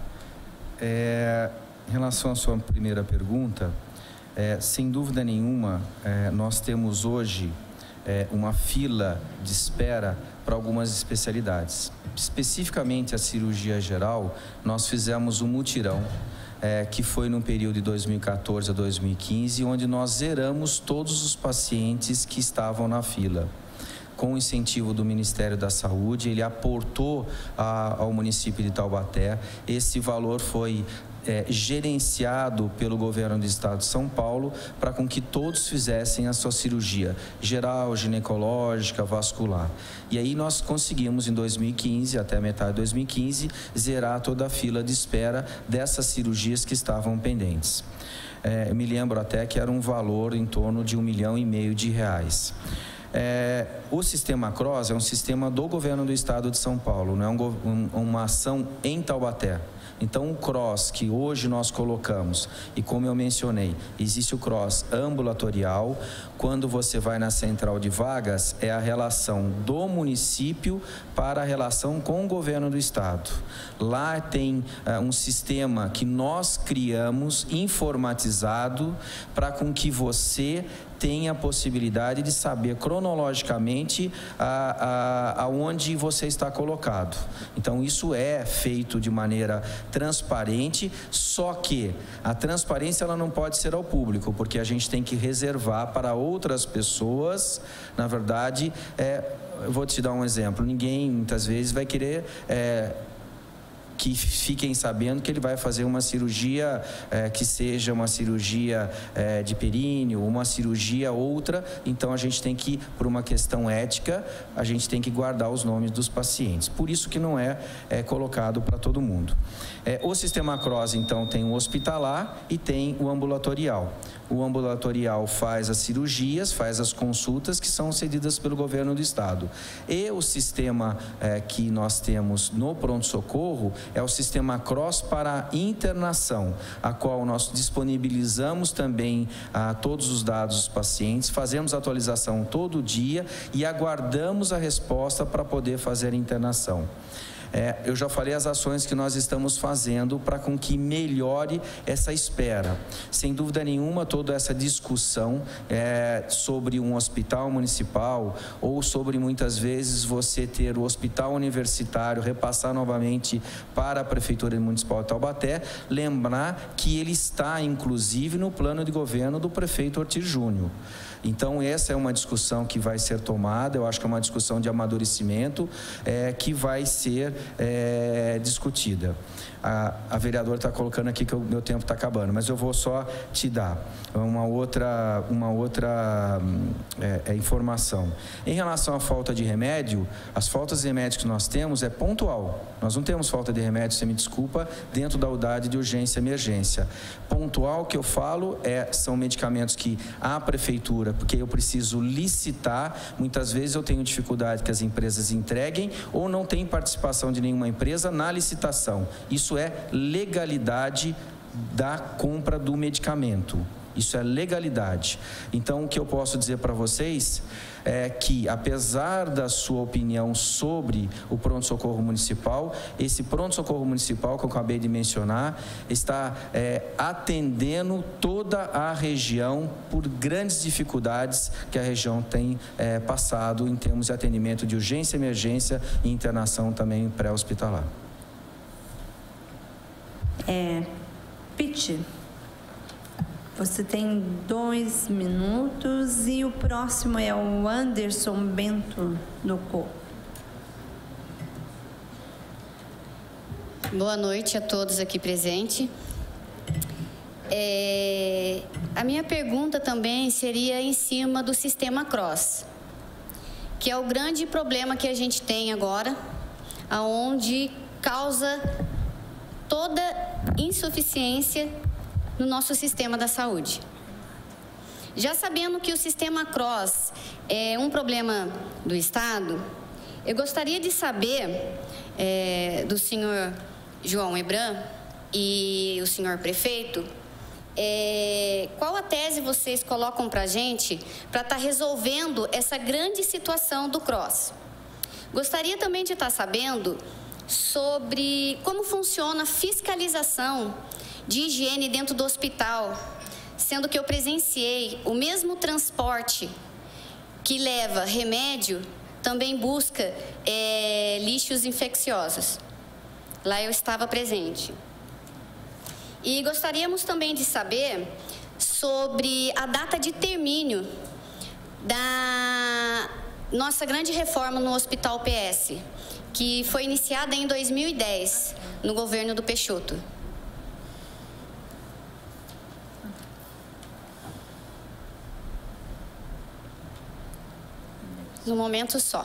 em relação à sua primeira pergunta, sem dúvida nenhuma, nós temos hoje uma fila de espera para algumas especialidades. Especificamente a cirurgia geral, nós fizemos um mutirão, que foi no período de 2014 a 2015, onde nós zeramos todos os pacientes que estavam na fila. Com o incentivo do Ministério da Saúde, ele aportou ao município de Taubaté. Esse valor foi gerenciado pelo governo do estado de São Paulo para com que todos fizessem a sua cirurgia geral, ginecológica, vascular. E aí nós conseguimos em 2015, até a metade de 2015, zerar toda a fila de espera dessas cirurgias que estavam pendentes. Eu me lembro até que era um valor em torno de R$1,5 milhão. O sistema CROSS é um sistema do governo do estado de São Paulo, não é uma ação em Taubaté. Então, o CROSS que hoje nós colocamos, e como eu mencionei, existe o CROSS ambulatorial. Quando você vai na central de vagas, é a relação do município para a relação com o governo do estado. Lá tem um sistema que nós criamos, informatizado, para com que você tenha a possibilidade de saber cronologicamente aonde você está colocado. Então, isso é feito de maneira transparente, só que a transparência ela não pode ser ao público, porque a gente tem que reservar para outras pessoas. Na verdade, eu vou te dar um exemplo. Ninguém, muitas vezes, vai querer que fiquem sabendo que ele vai fazer uma cirurgia que seja uma cirurgia de períneo, uma cirurgia outra. Então a gente tem que, por uma questão ética, a gente tem que guardar os nomes dos pacientes. Por isso que não é colocado para todo mundo. O sistema CROSS, então, tem o hospitalar e tem o ambulatorial. O ambulatorial faz as cirurgias, faz as consultas que são cedidas pelo governo do estado. E o sistema que nós temos no pronto-socorro é o sistema CROSS para internação, a qual nós disponibilizamos também todos os dados dos pacientes, fazemos atualização todo dia e aguardamos a resposta para poder fazer a internação. Eu já falei as ações que nós estamos fazendo para com que melhore essa espera. Sem dúvida nenhuma, toda essa discussão sobre um hospital municipal ou sobre, muitas vezes, você ter o hospital universitário repassar novamente para a Prefeitura Municipal de Taubaté, lembrar que ele está, inclusive, no plano de governo do prefeito Ortiz Júnior. Então, essa é uma discussão que vai ser tomada, eu acho que é uma discussão de amadurecimento que vai ser discutida. A vereadora está colocando aqui que o meu tempo está acabando, mas eu vou só te dar uma outra informação. Em relação à falta de remédio, as faltas de remédio que nós temos é pontual. Nós não temos falta de remédio, você me desculpa, dentro da unidade de urgência e emergência. Pontual que eu falo são medicamentos que a prefeitura, porque eu preciso licitar, muitas vezes eu tenho dificuldade que as empresas entreguem ou não tem participação de nenhuma empresa na licitação. Isso é legalidade da compra do medicamento. Isso é legalidade. Então, o que eu posso dizer para vocês é que, apesar da sua opinião sobre o pronto-socorro municipal, esse pronto-socorro municipal que eu acabei de mencionar está atendendo toda a região por grandes dificuldades que a região tem passado em termos de atendimento de urgência, emergência e internação também pré-hospitalar. Piti, você tem 2 minutos e o próximo é o Anderson Bento do Co. Boa noite a todos aqui presentes. A minha pergunta também seria em cima do sistema CROSS, que é o grande problema que a gente tem agora, aonde causa toda insuficiência no nosso sistema da saúde. Já sabendo que o sistema CROSS é um problema do Estado, eu gostaria de saber do senhor João Hebran e o senhor prefeito, qual a tese vocês colocam para a gente para estar resolvendo essa grande situação do CROSS. Gostaria também de estar sabendo sobre como funciona a fiscalização de higiene dentro do hospital, sendo que eu presenciei o mesmo transporte que leva remédio, também busca lixos infecciosos. Lá eu estava presente. E gostaríamos também de saber sobre a data de término da nossa grande reforma no Hospital PS, que foi iniciada em 2010, no governo do Peixoto. No momento só.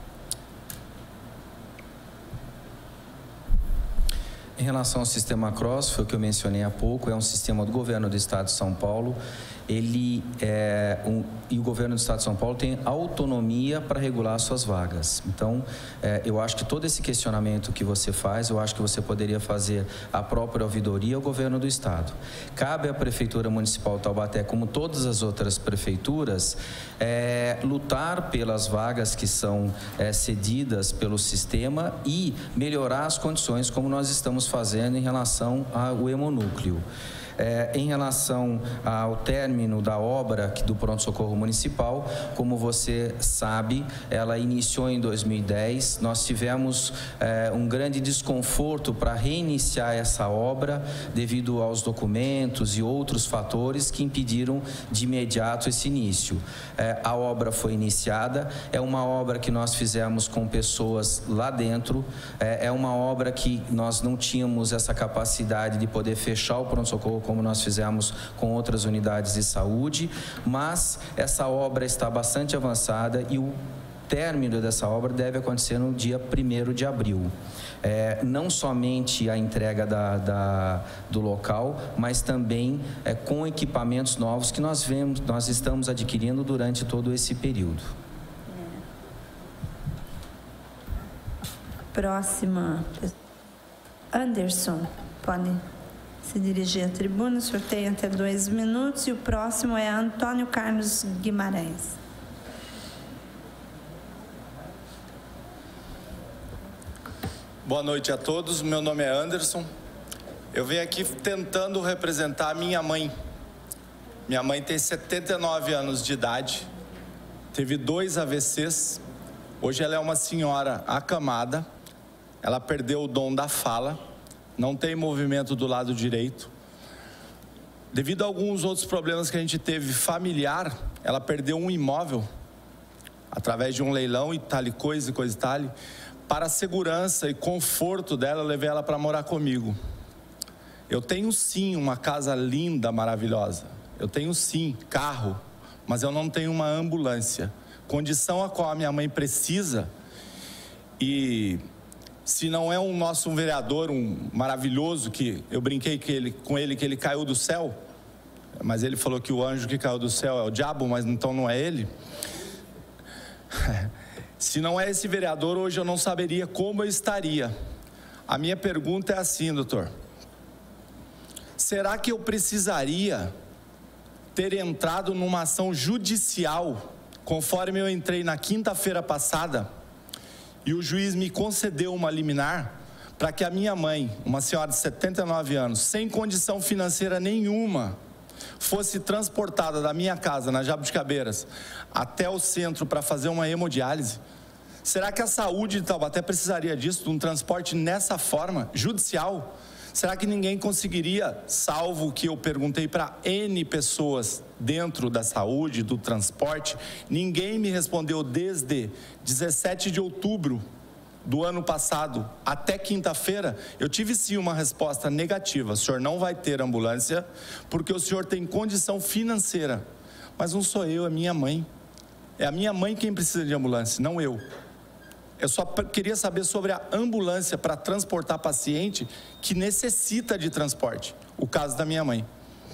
Em relação ao sistema CROSS, foi o que eu mencionei há pouco, é um sistema do governo do Estado de São Paulo. E o governo do Estado de São Paulo tem autonomia para regular suas vagas. Então, eu acho que todo esse questionamento que você faz, eu acho que você poderia fazer a própria ouvidoria ao governo do Estado. Cabe à Prefeitura Municipal de Taubaté, como todas as outras prefeituras, lutar pelas vagas que são cedidas pelo sistema e melhorar as condições, como nós estamos fazendo em relação ao hemonúcleo. Em relação ao término da obra do pronto-socorro municipal, como você sabe, ela iniciou em 2010. Nós tivemos um grande desconforto para reiniciar essa obra devido aos documentos e outros fatores que impediram de imediato esse início. A obra foi iniciada, é uma obra que nós fizemos com pessoas lá dentro, é uma obra que nós não tínhamos essa capacidade de poder fechar o pronto-socorro como nós fizemos com outras unidades de saúde, mas essa obra está bastante avançada e o término dessa obra deve acontecer no dia 1º de abril. Não somente a entrega do local, mas também com equipamentos novos que nós estamos adquirindo durante todo esse período. Próxima. Anderson, pode se dirigir à tribuna, sorteio até 2 minutos. E o próximo é Antônio Carlos Guimarães. Boa noite a todos, meu nome é Anderson. Eu venho aqui tentando representar a minha mãe. Minha mãe tem 79 anos de idade, teve 2 AVCs, hoje ela é uma senhora acamada, ela perdeu o dom da fala, não tem movimento do lado direito. Devido a alguns outros problemas que a gente teve familiar, ela perdeu um imóvel, através de um leilão e tal coisa e tal. Para a segurança e conforto dela, eu levei ela para morar comigo. Eu tenho sim uma casa linda, maravilhosa. Eu tenho sim carro, mas eu não tenho uma ambulância. Condição a qual a minha mãe precisa. E se não é um vereador, um maravilhoso, que eu brinquei com ele que ele caiu do céu, mas ele falou que o anjo que caiu do céu é o diabo, mas então não é ele. Se não é esse vereador, hoje eu não saberia como eu estaria. A minha pergunta é assim, doutor. Será que eu precisaria ter entrado numa ação judicial, conforme eu entrei na quinta-feira passada, e o juiz me concedeu uma liminar para que a minha mãe, uma senhora de 79 anos, sem condição financeira nenhuma, fosse transportada da minha casa, na Jabuticabeiras, até o centro para fazer uma hemodiálise? Será que a saúde de Taubaté precisaria disso, de um transporte nessa forma, judicial? Será que ninguém conseguiria, salvo que eu perguntei para N pessoas dentro da saúde, do transporte, ninguém me respondeu desde 17 de outubro do ano passado até quinta-feira. Eu tive sim uma resposta negativa: o senhor não vai ter ambulância porque o senhor tem condição financeira. Mas não sou eu, é minha mãe. É a minha mãe quem precisa de ambulância, não eu. Eu só queria saber sobre a ambulância para transportar paciente que necessita de transporte. O caso da minha mãe.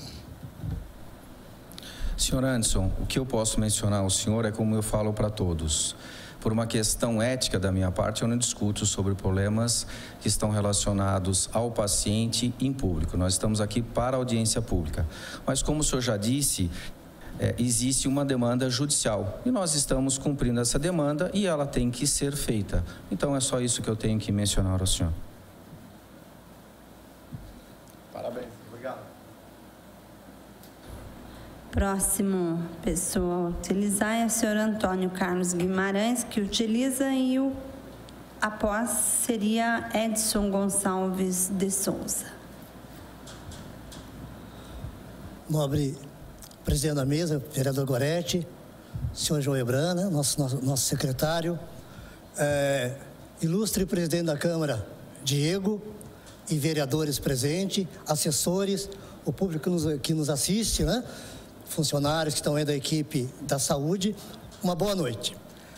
Senhor Anderson, o que eu posso mencionar ao senhor é como eu falo para todos. Por uma questão ética da minha parte, eu não discuto sobre problemas que estão relacionados ao paciente em público. Nós estamos aqui para audiência pública. Mas como o senhor já disse, existe uma demanda judicial e nós estamos cumprindo essa demanda e ela tem que ser feita. Então é só isso que eu tenho que mencionar ao senhor. Parabéns, obrigado. Próximo pessoa a utilizar é o senhor Antônio Carlos Guimarães, que utiliza, e após seria Edson Gonçalves de Souza. Nobre presidente da mesa, vereador Goretti, senhor João Hebran, né, nosso secretário, ilustre presidente da Câmara, Diego, e vereadores presentes, assessores, o público que nos assiste, né, funcionários que estão aí da equipe da saúde, uma boa noite.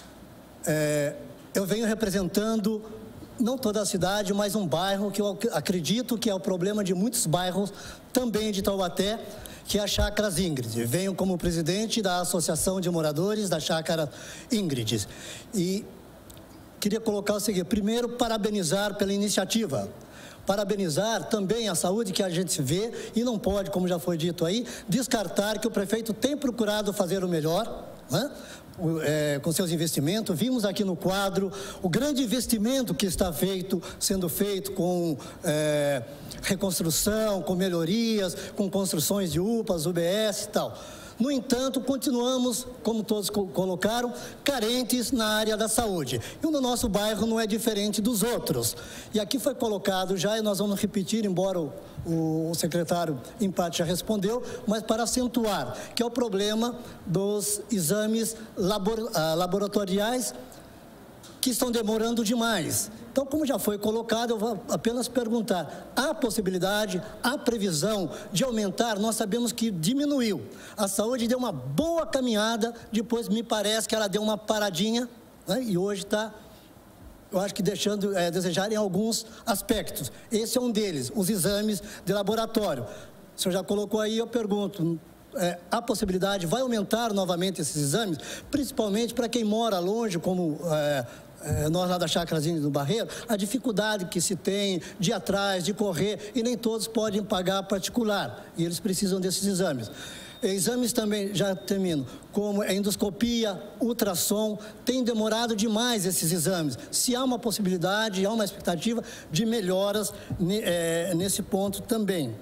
Eu venho representando não toda a cidade, mas um bairro que eu acredito que é o problema de muitos bairros também de Taubaté, que é a Chácara Ingrid. Venho como presidente da Associação de Moradores da Chácara Ingrid. E queria colocar o seguinte: primeiro, parabenizar pela iniciativa. Parabenizar também a saúde, que a gente vê e não pode, como já foi dito aí, descartar que o prefeito tem procurado fazer o melhor, né? com seus investimentos. Vimos aqui no quadro o grande investimento que está sendo feito com reconstrução, com melhorias, com construções de UPAs, UBS e tal. No entanto, continuamos, como todos colocaram, carentes na área da saúde. E o nosso bairro não é diferente dos outros. E aqui foi colocado já, e nós vamos repetir, embora o secretário em parte já respondeu, mas para acentuar, que é o problema dos exames laboratoriais que estão demorando demais. Então, como já foi colocado, eu vou apenas perguntar, há possibilidade, há previsão de aumentar? Nós sabemos que diminuiu. A saúde deu uma boa caminhada, depois me parece que ela deu uma paradinha, né? E hoje está, eu acho que deixando desejar em alguns aspectos. Esse é um deles, os exames de laboratório. O senhor já colocou aí, eu pergunto, a possibilidade, vai aumentar novamente esses exames, principalmente para quem mora longe, como nós lá da Chácarazinha do Barreiro, a dificuldade que se tem de ir atrás, de correr, e nem todos podem pagar particular, e eles precisam desses exames. Exames também, já termino, como a endoscopia, ultrassom, tem demorado demais esses exames. Se há uma possibilidade, há uma expectativa de melhoras nesse ponto também.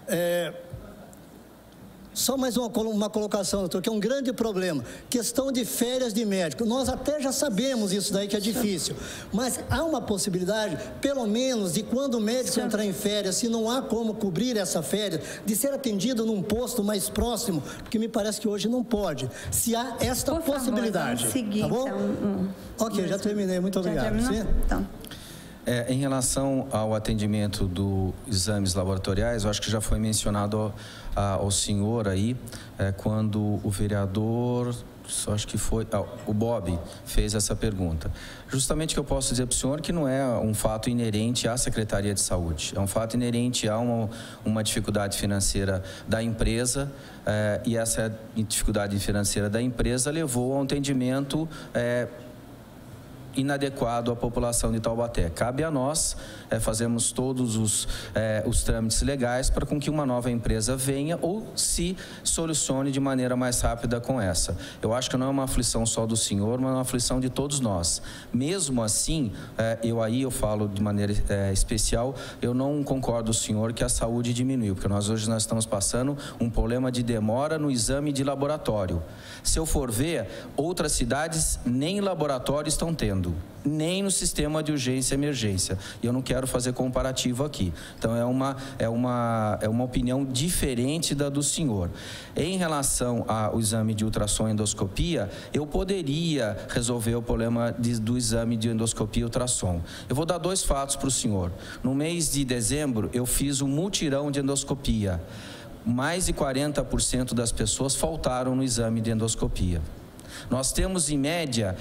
Só mais uma colocação, doutor, que é um grande problema. Questão de férias de médico. Nós até já sabemos isso daí que é difícil. Mas há uma possibilidade, pelo menos, de quando o médico entrar em férias, se não há como cobrir essa férias, de ser atendido num posto mais próximo, porque me parece que hoje não pode. Se há esta possibilidade. Vamos seguir, tá bom? Então, ok, já terminei. Muito obrigado. Sim? Então. Em relação ao atendimento dos exames laboratoriais, eu acho que já foi mencionado ao senhor aí, quando o vereador, acho que foi, o Bob fez essa pergunta. Justamente que eu posso dizer para o senhor que não é um fato inerente à Secretaria de Saúde, é um fato inerente a uma dificuldade financeira da empresa, e essa dificuldade financeira da empresa levou a um atendimento inadequado à população de Taubaté. Cabe a nós fazermos todos os trâmites legais para com que uma nova empresa venha ou se solucione de maneira mais rápida com essa. Eu acho que não é uma aflição só do senhor, mas é uma aflição de todos nós. Mesmo assim, eu falo de maneira especial, eu não concordo com o senhor que a saúde diminuiu, porque hoje nós estamos passando um problema de demora no exame de laboratório. Se eu for ver, outras cidades nem laboratório estão tendo, nem no sistema de urgência e emergência. E eu não quero fazer comparativo aqui. Então, é uma opinião diferente da do senhor. Em relação ao exame de ultrassom e endoscopia, eu poderia resolver o problema do exame de endoscopia e ultrassom. Eu vou dar 2 fatos para o senhor. No mês de dezembro, eu fiz um mutirão de endoscopia. Mais de 40% das pessoas faltaram no exame de endoscopia. Nós temos, em média,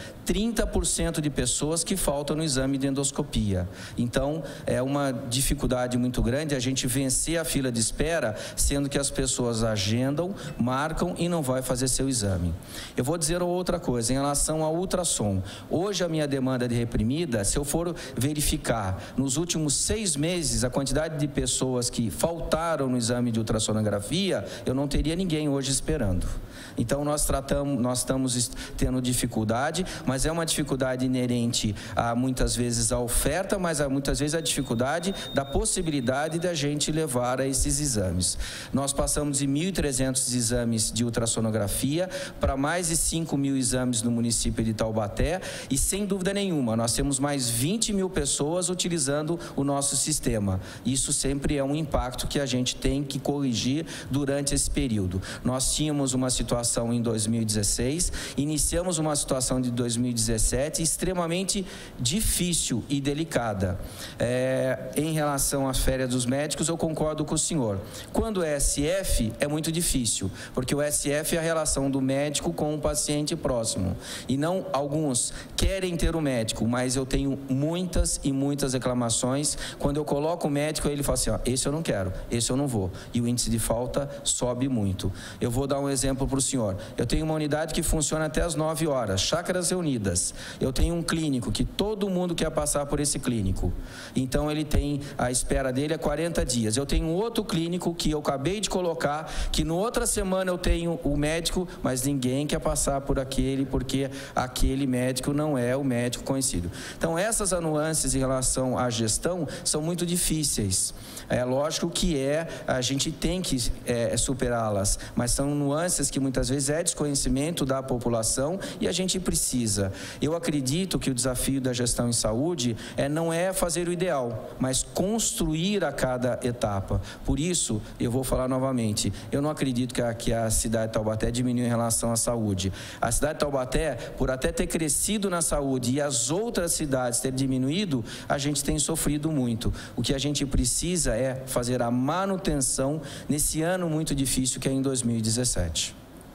30% de pessoas que faltam no exame de endoscopia. Então, é uma dificuldade muito grande a gente vencer a fila de espera, sendo que as pessoas agendam, marcam e não vai fazer seu exame. Eu vou dizer outra coisa, em relação ao ultrassom. Hoje, a minha demanda de reprimida, se eu for verificar, nos últimos 6 meses, a quantidade de pessoas que faltaram no exame de ultrassonografia, eu não teria ninguém hoje esperando. Então, nós estamos tendo dificuldade, mas é uma dificuldade inerente a muitas vezes a oferta, mas muitas vezes a dificuldade da possibilidade da gente levar a esses exames. Nós passamos de 1.300 exames de ultrassonografia para mais de 5.000 exames no município de Taubaté e, sem dúvida nenhuma, nós temos mais 20.000 pessoas utilizando o nosso sistema. Isso sempre é um impacto que a gente tem que corrigir durante esse período. Nós tínhamos uma situação em 2016, iniciamos uma situação de 2017 extremamente difícil e delicada. Em relação às férias dos médicos, eu concordo com o senhor. Quando é SF, é muito difícil, porque o SF é a relação do médico com o paciente próximo. E não alguns querem ter o médico, mas eu tenho muitas e muitas reclamações. Quando eu coloco o médico, ele fala assim, esse eu não quero, esse eu não vou. E o índice de falta sobe muito. Eu vou dar um exemplo para o senhor. Eu tenho uma unidade que funciona funciona até às 9 horas, chácaras reunidas. Eu tenho um clínico que todo mundo quer passar por esse clínico. Então, ele tem, a espera dele é 40 dias. Eu tenho outro clínico que eu acabei de colocar, que no outra semana eu tenho o médico, mas ninguém quer passar por aquele, porque aquele médico não é o médico conhecido. Então, essas nuances em relação à gestão são muito difíceis. É lógico que a gente tem que superá-las, mas são nuances que muitas vezes é desconhecimento da população e a gente precisa. Eu acredito que o desafio da gestão em saúde não é fazer o ideal, mas construir a cada etapa. Por isso, eu vou falar novamente, eu não acredito que a cidade de Taubaté diminuiu em relação à saúde. A cidade de Taubaté, por até ter crescido na saúde e as outras cidades terem diminuído, a gente tem sofrido muito. O que a gente precisa é fazer a manutenção nesse ano muito difícil que é em 2017.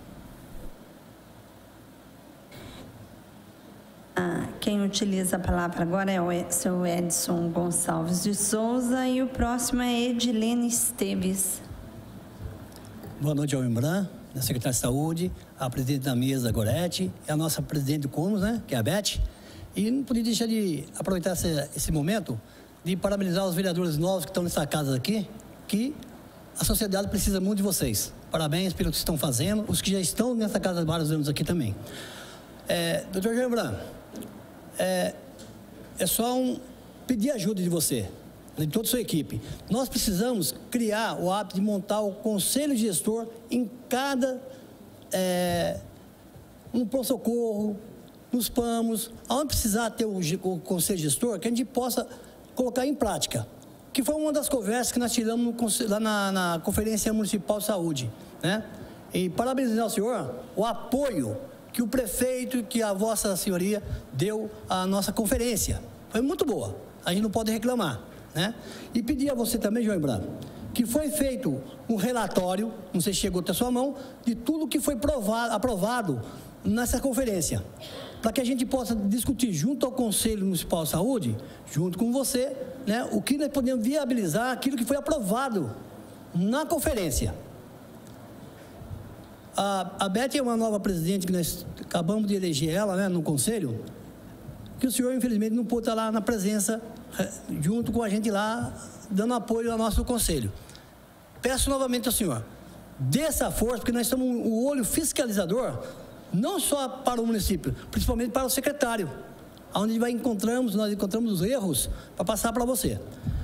Quem utiliza a palavra agora é o seu Edson Gonçalves de Souza e o próximo é Edilene Esteves. Boa noite ao Embran, a secretária de Saúde, a presidente da mesa, Gorete, e a nossa presidente do Comus, né, que é a Beth. E não podia deixar de aproveitar esse momento de parabenizar os vereadores novos que estão nessa casa aqui, que a sociedade precisa muito de vocês. Parabéns pelo que estão fazendo, os que já estão nessa casa há vários anos aqui também. Doutor Embran, é só pedir ajuda de você, de toda a sua equipe. Nós precisamos criar o hábito de montar o conselho gestor em cada, no pronto-socorro, nos PAMOS, onde precisar ter o conselho gestor, que a gente possa colocar em prática. Que foi uma das conversas que nós tiramos lá na Conferência Municipal de Saúde, né? E parabenizar ao senhor o apoio que o prefeito e que a vossa senhoria deu à nossa conferência. Foi muito boa, a gente não pode reclamar, né? E pedir a você também, João Embran, que foi feito um relatório, não sei se chegou até a sua mão, de tudo que foi aprovado nessa conferência, para que a gente possa discutir junto ao Conselho Municipal de Saúde, junto com você, né, o que nós podemos viabilizar, aquilo que foi aprovado na conferência. A Beth é uma nova presidente que nós acabamos de eleger ela, né, no Conselho, que o senhor, infelizmente, não pôde estar lá na presença, junto com a gente lá, dando apoio ao nosso Conselho. Peço novamente ao senhor, dê essa força, porque nós somos o olho fiscalizador, não só para o município, principalmente para o secretário, onde nós encontramos os erros para passar para você.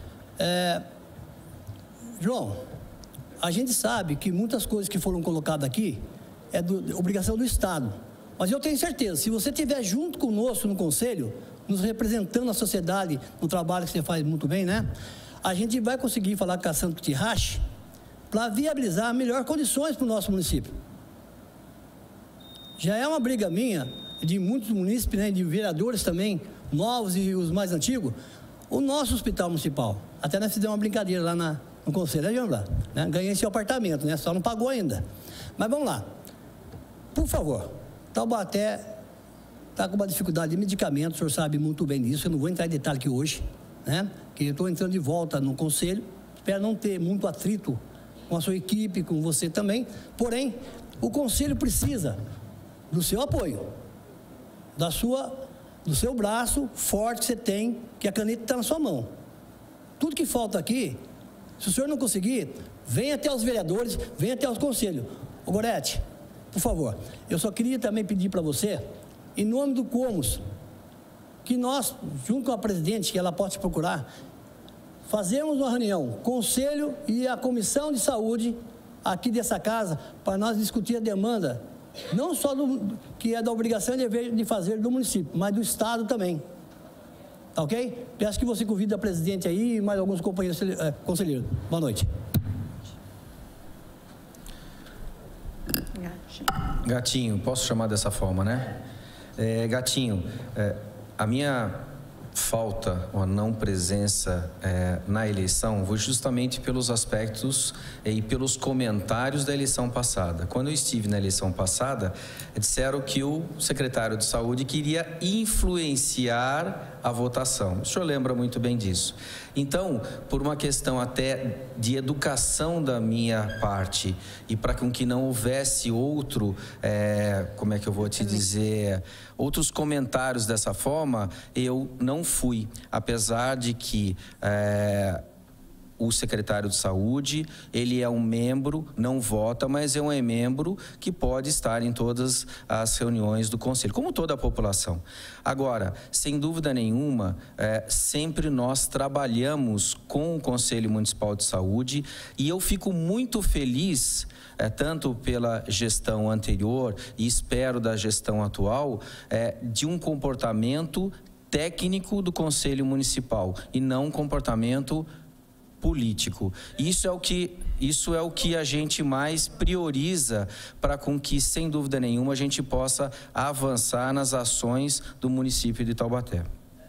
João, a gente sabe que muitas coisas que foram colocadas aqui é obrigação do Estado, mas eu tenho certeza, se você estiver junto conosco no Conselho, nos representando a sociedade no trabalho que você faz muito bem, né? A gente vai conseguir falar com a Santo Tirrache para viabilizar melhores condições para o nosso município. Já é uma briga minha, de muitos munícipes, né, de vereadores também, novos e os mais antigos, o nosso hospital municipal. Até nós fizemos uma brincadeira lá no Conselho, né? Ganhei esse apartamento, né? Só não pagou ainda. Mas vamos lá. Por favor, Taubaté está com uma dificuldade de medicamentos, o senhor sabe muito bem disso, eu não vou entrar em detalhe aqui hoje, né? Que eu estou entrando de volta no Conselho, espero não ter muito atrito com a sua equipe, com você também, porém, o Conselho precisa do seu apoio, do seu braço forte que você tem, que a caneta está na sua mão. Tudo que falta aqui, se o senhor não conseguir, venha até os vereadores, venha até os conselhos. Ô Gorete, por favor, eu só queria também pedir para você, em nome do Comus, que nós, junto com a presidente, que ela pode te procurar, fazemos uma reunião, conselho e a comissão de saúde aqui dessa casa, para nós discutir a demanda, não só que é da obrigação de fazer do município, mas do Estado também. Tá ok? Peço que você convide a presidente aí e mais alguns companheiros conselheiros. Boa noite. Gatinho, posso chamar dessa forma, né? Gatinho, a minha falta ou a não presença na eleição foi justamente pelos aspectos e pelos comentários da eleição passada. Quando eu estive na eleição passada, disseram que o secretário de saúde queria influenciar a votação. O senhor lembra muito bem disso. Então, por uma questão até de educação da minha parte e para que não houvesse outro, como é que eu vou te dizer, outros comentários dessa forma, eu não fui, apesar de que o secretário de saúde, ele é um membro, não vota, mas é um membro que pode estar em todas as reuniões do conselho, como toda a população. Agora, sem dúvida nenhuma, sempre nós trabalhamos com o Conselho Municipal de Saúde e eu fico muito feliz, tanto pela gestão anterior e espero da gestão atual, de um comportamento técnico do Conselho Municipal e não um comportamento político. Isso é o que a gente mais prioriza para com que, sem dúvida nenhuma, a gente possa avançar nas ações do município de Taubaté.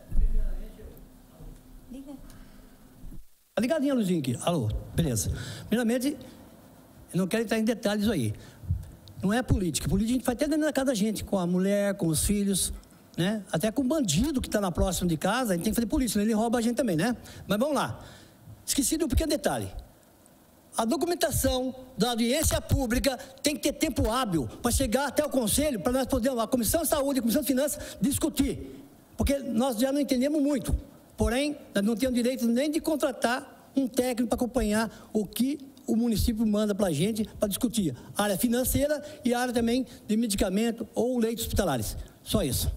Ligadinha a luzinha aqui. Alô, beleza. Primeiramente, eu não quero entrar em detalhes aí. Não é política. Política a gente vai até dentro da casa da gente, com a mulher, com os filhos, né? Até com o bandido que está na próxima de casa, a gente tem que fazer polícia, né? Ele rouba a gente também, né? Mas vamos lá. Esqueci de um pequeno detalhe. A documentação da audiência pública tem que ter tempo hábil para chegar até o Conselho, para nós podermos, a Comissão de Saúde e a Comissão de Finanças, discutir. Porque nós já não entendemos muito. Porém, nós não temos direito nem de contratar um técnico para acompanhar o que o município manda para a gente para discutir. A área financeira e a área também de medicamento ou leitos hospitalares. Só isso.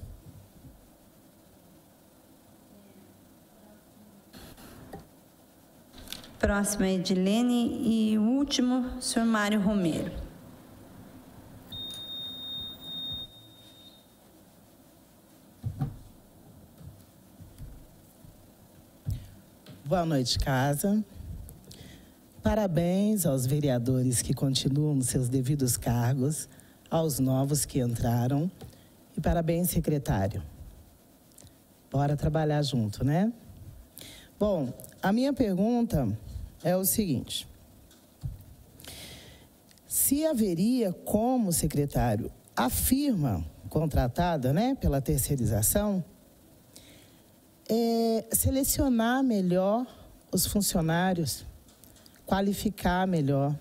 Próximo é Edilene e o último, senhor Mário Romero. Boa noite, casa. Parabéns aos vereadores que continuam nos seus devidos cargos, aos novos que entraram e parabéns, secretário. Bora trabalhar junto, né? Bom, a minha pergunta é o seguinte: se haveria como, secretário, a firma contratada, né, pela terceirização, selecionar melhor os funcionários, qualificar melhor.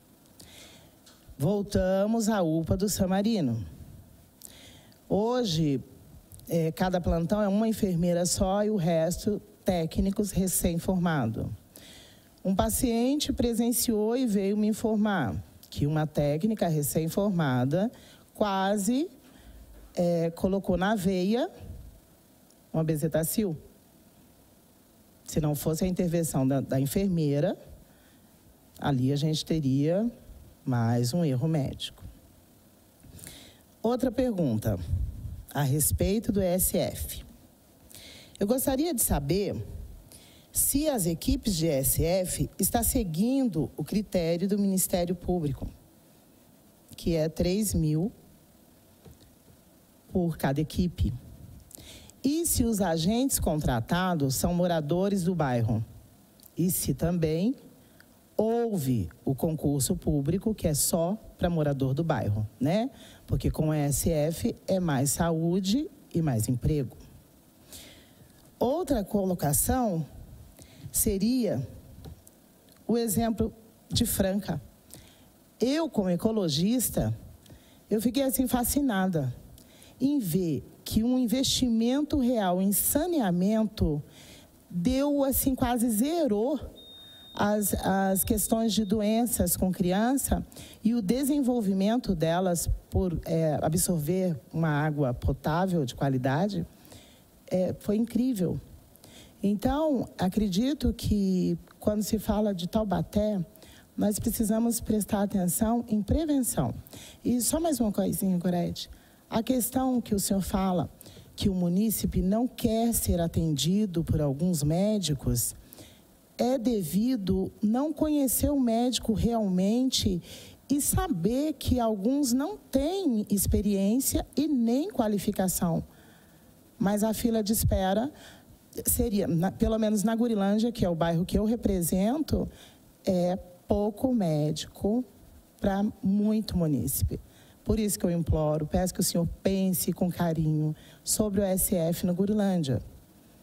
Voltamos à UPA do Samarino. Hoje, cada plantão é uma enfermeira só e o resto técnicos recém-formados. Um paciente presenciou e veio me informar que uma técnica recém-formada quase colocou na veia uma bezetacil. Se não fosse a intervenção da enfermeira, ali a gente teria mais um erro médico. Outra pergunta a respeito do ESF. Eu gostaria de saber se as equipes de ESF estão seguindo o critério do Ministério Público, que é 3.000 por cada equipe. E se os agentes contratados são moradores do bairro. E se também houve o concurso público, que é só para morador do bairro, né? Porque com o ESF é mais saúde e mais emprego. Outra colocação seria o exemplo de Franca. Eu, como ecologista, eu fiquei assim fascinada em ver que um investimento real em saneamento deu assim, quase zerou as questões de doenças com criança e o desenvolvimento delas por absorver uma água potável de qualidade foi incrível. Então, acredito que quando se fala de Taubaté, nós precisamos prestar atenção em prevenção. E só mais uma coisinha, Gorete. A questão que o senhor fala, que o munícipe não quer ser atendido por alguns médicos, é devido não conhecer o médico realmente e saber que alguns não têm experiência e nem qualificação. Mas a fila de espera seria, pelo menos na Gurilândia, que é o bairro que eu represento, é pouco médico para muito munícipe. Por isso que eu imploro, peço que o senhor pense com carinho sobre o ESF na Gurilândia.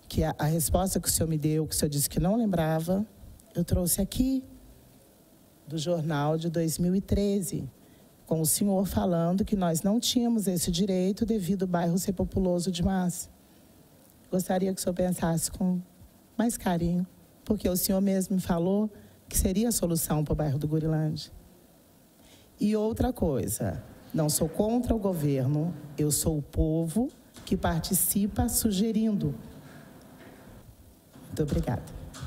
que a resposta que o senhor me deu, que o senhor disse que não lembrava, eu trouxe aqui do jornal de 2013, com o senhor falando que nós não tínhamos esse direito devido ao bairro ser populoso demais. Gostaria que o senhor pensasse com mais carinho, porque o senhor mesmo me falou que seria a solução para o bairro do Gurilândia. E outra coisa, não sou contra o governo, eu sou o povo que participa sugerindo. Muito obrigada.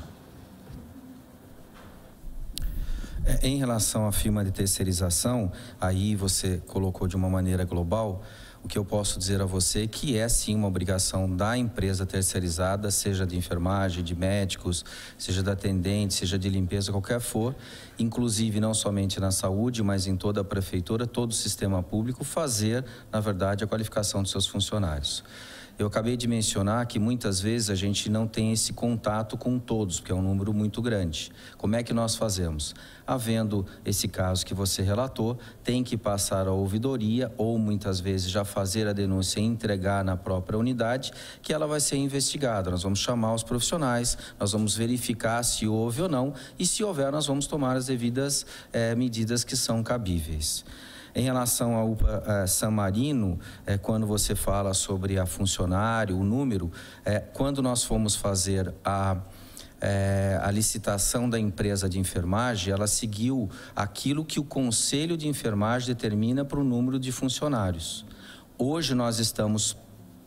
Em relação à firma de terceirização, aí você colocou de uma maneira global, o que eu posso dizer a você é que é sim uma obrigação da empresa terceirizada, seja de enfermagem, de médicos, seja de atendente, seja de limpeza, qualquer for, inclusive não somente na saúde, mas em toda a prefeitura, todo o sistema público, fazer, na verdade, a qualificação dos seus funcionários. Eu acabei de mencionar que muitas vezes a gente não tem esse contato com todos, porque é um número muito grande. Como é que nós fazemos? Havendo esse caso que você relatou, tem que passar a ouvidoria ou muitas vezes já fazer a denúncia e entregar na própria unidade, que ela vai ser investigada. Nós vamos chamar os profissionais, nós vamos verificar se houve ou não e se houver nós vamos tomar as devidas medidas que são cabíveis. Em relação à UPA San Marino, quando você fala sobre a funcionário, o número, quando nós fomos fazer a licitação da empresa de enfermagem, ela seguiu aquilo que o Conselho de Enfermagem determina para o número de funcionários. Hoje nós estamos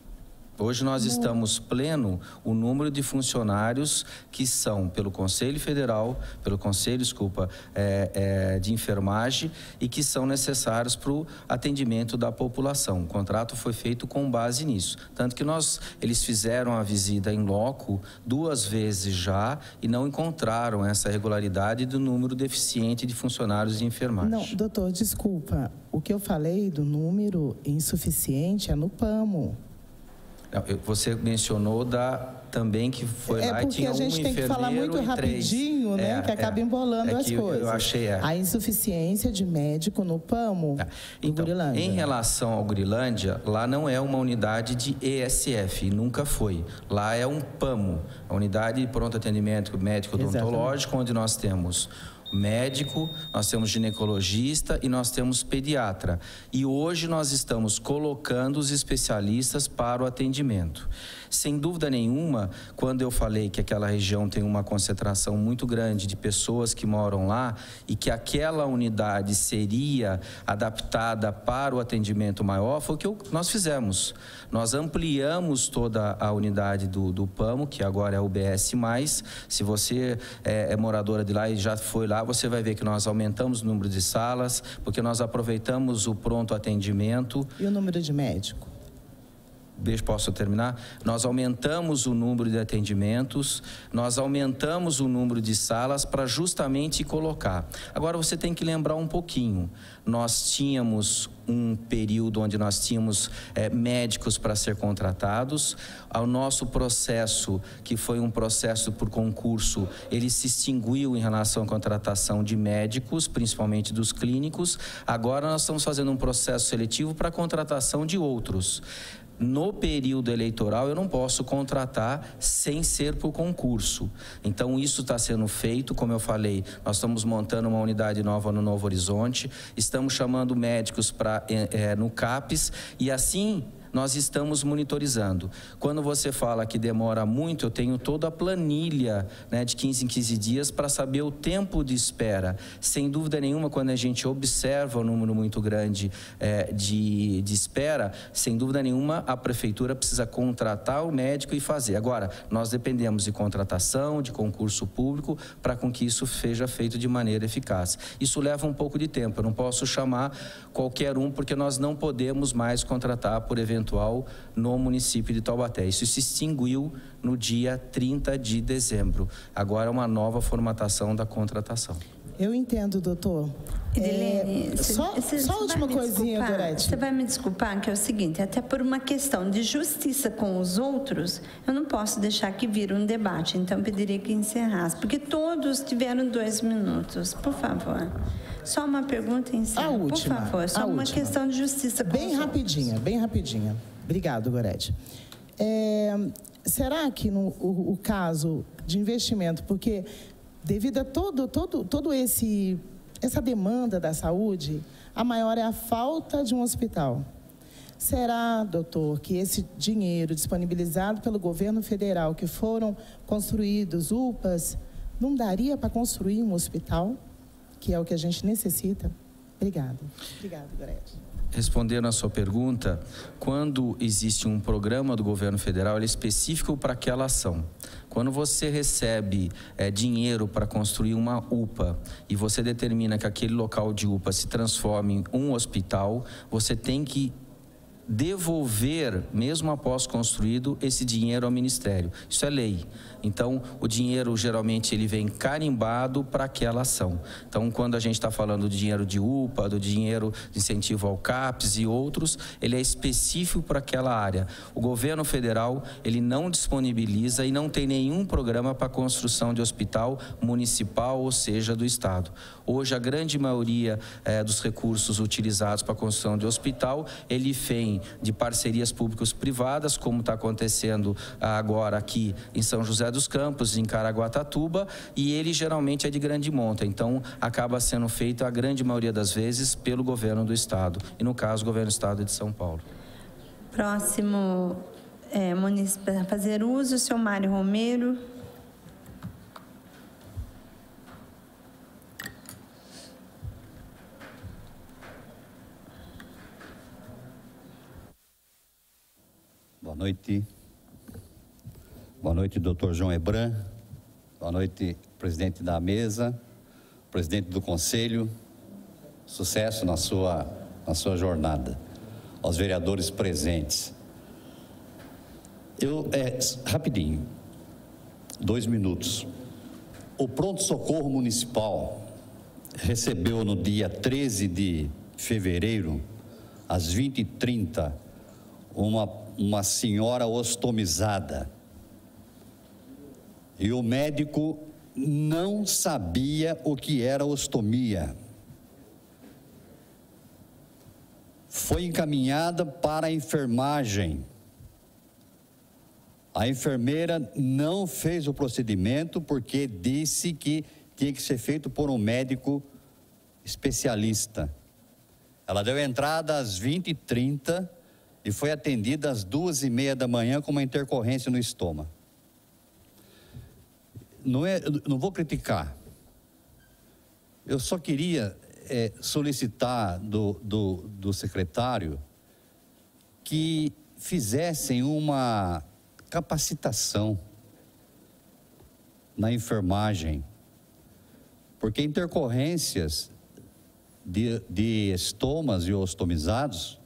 pleno o número de funcionários que são pelo Conselho Federal, pelo Conselho, de Enfermagem e que são necessários para o atendimento da população. O contrato foi feito com base nisso. Tanto que eles fizeram a visita em loco 2 vezes já e não encontraram essa regularidade do número deficiente de funcionários de enfermagem. Não, doutor, desculpa. O que eu falei do número insuficiente é no PAMO. Você mencionou também que foi lá e tinha um enfermeiro e 3. É porque a gente tem que falar muito rapidinho, né? Que acaba embolando as coisas. Eu achei, A insuficiência de médico no PAMO, então, Gurilândia. Em relação ao Gurilândia, lá não é uma unidade de ESF, nunca foi. Lá é um PAMO, a unidade de pronto atendimento médico odontológico, onde nós temos médico, nós temos ginecologista e nós temos pediatra. E hoje nós estamos colocando os especialistas para o atendimento. Sem dúvida nenhuma, quando eu falei que aquela região tem uma concentração muito grande de pessoas que moram lá e que aquela unidade seria adaptada para o atendimento maior, foi o que nós fizemos. Nós ampliamos toda a unidade do PAMO, que agora é o UBS+. Se você é moradora de lá e já foi lá, você vai ver que nós aumentamos o número de salas, porque nós aproveitamos o pronto atendimento. E o número de médico? Posso terminar? Nós aumentamos o número de atendimentos, nós aumentamos o número de salas para justamente colocar. Agora você tem que lembrar um pouquinho. Nós tínhamos um período onde nós tínhamos médicos para ser contratados. O nosso processo, que foi um processo por concurso, ele se extinguiu em relação à contratação de médicos, principalmente dos clínicos. Agora nós estamos fazendo um processo seletivo para a contratação de outros. No período eleitoral, eu não posso contratar sem ser por concurso. Então, isso está sendo feito, como eu falei, nós estamos montando uma unidade nova no Novo Horizonte, estamos chamando médicos no CAPES e assim nós estamos monitorizando. Quando você fala que demora muito, eu tenho toda a planilha, né, de 15 em 15 dias para saber o tempo de espera. Sem dúvida nenhuma, quando a gente observa o número muito grande de espera, sem dúvida nenhuma, a prefeitura precisa contratar o médico e fazer. Agora, nós dependemos de contratação, de concurso público, para com que isso seja feito de maneira eficaz. Isso leva um pouco de tempo. Eu não posso chamar qualquer um, porque nós não podemos mais contratar por eventual no município de Taubaté. Isso se extinguiu no dia 30 de dezembro. Agora é uma nova formatação da contratação. Eu entendo, doutor. Só a última coisinha, Gorete. Você vai me desculpar, que é o seguinte, até por uma questão de justiça com os outros, eu não posso deixar que vire um debate, então eu pediria que encerrasse, porque todos tiveram 2 minutos, por favor. Só uma pergunta e encerra, por favor. Só uma questão de justiça com bem rapidinha. Obrigado, Gorete. será que o caso de investimento, porque devido a todo essa demanda da saúde, a maior é a falta de um hospital. Será, doutor, que esse dinheiro disponibilizado pelo governo federal, que foram construídos UPAs, não daria para construir um hospital, que é o que a gente necessita? Obrigada. Obrigada, Gorete. Respondendo à sua pergunta, quando existe um programa do governo federal, ele é específico para aquela ação. Quando você recebe dinheiro para construir uma UPA e você determina que aquele local de UPA se transforme em um hospital, você tem que devolver, mesmo após construído, esse dinheiro ao Ministério. Isso é lei. Então, o dinheiro, geralmente, ele vem carimbado para aquela ação. Então, quando a gente está falando de dinheiro de UPA, do dinheiro de incentivo ao CAPES e outros, ele é específico para aquela área. O governo federal, ele não disponibiliza e não tem nenhum programa para a construção de hospital municipal, ou seja, do Estado. Hoje, a grande maioria dos recursos utilizados para a construção de hospital, ele vem de parcerias públicos-privadas, como está acontecendo agora aqui em São José dos Campos, em Caraguatatuba, e ele geralmente é de grande monta, então acaba sendo feito a grande maioria das vezes pelo governo do Estado, e no caso o governo do Estado de São Paulo. Próximo município a fazer uso, o senhor Mário Romero. Boa noite. Boa noite, doutor João Hebran. Boa noite, presidente da mesa, presidente do conselho. Sucesso na sua jornada. Aos vereadores presentes. Rapidinho, 2 minutos. O pronto-socorro municipal recebeu no dia 13 de fevereiro, às 20h30, uma senhora ostomizada. E o médico não sabia o que era ostomia. Foi encaminhada para a enfermagem. A enfermeira não fez o procedimento porque disse que tinha que ser feito por um médico especialista. Ela deu entrada às 20h30 e foi atendida às 2h30 da manhã com uma intercorrência no estômago. Não vou criticar. Eu só queria solicitar do secretário que fizessem uma capacitação na enfermagem, porque intercorrências de estomas e ostomizados,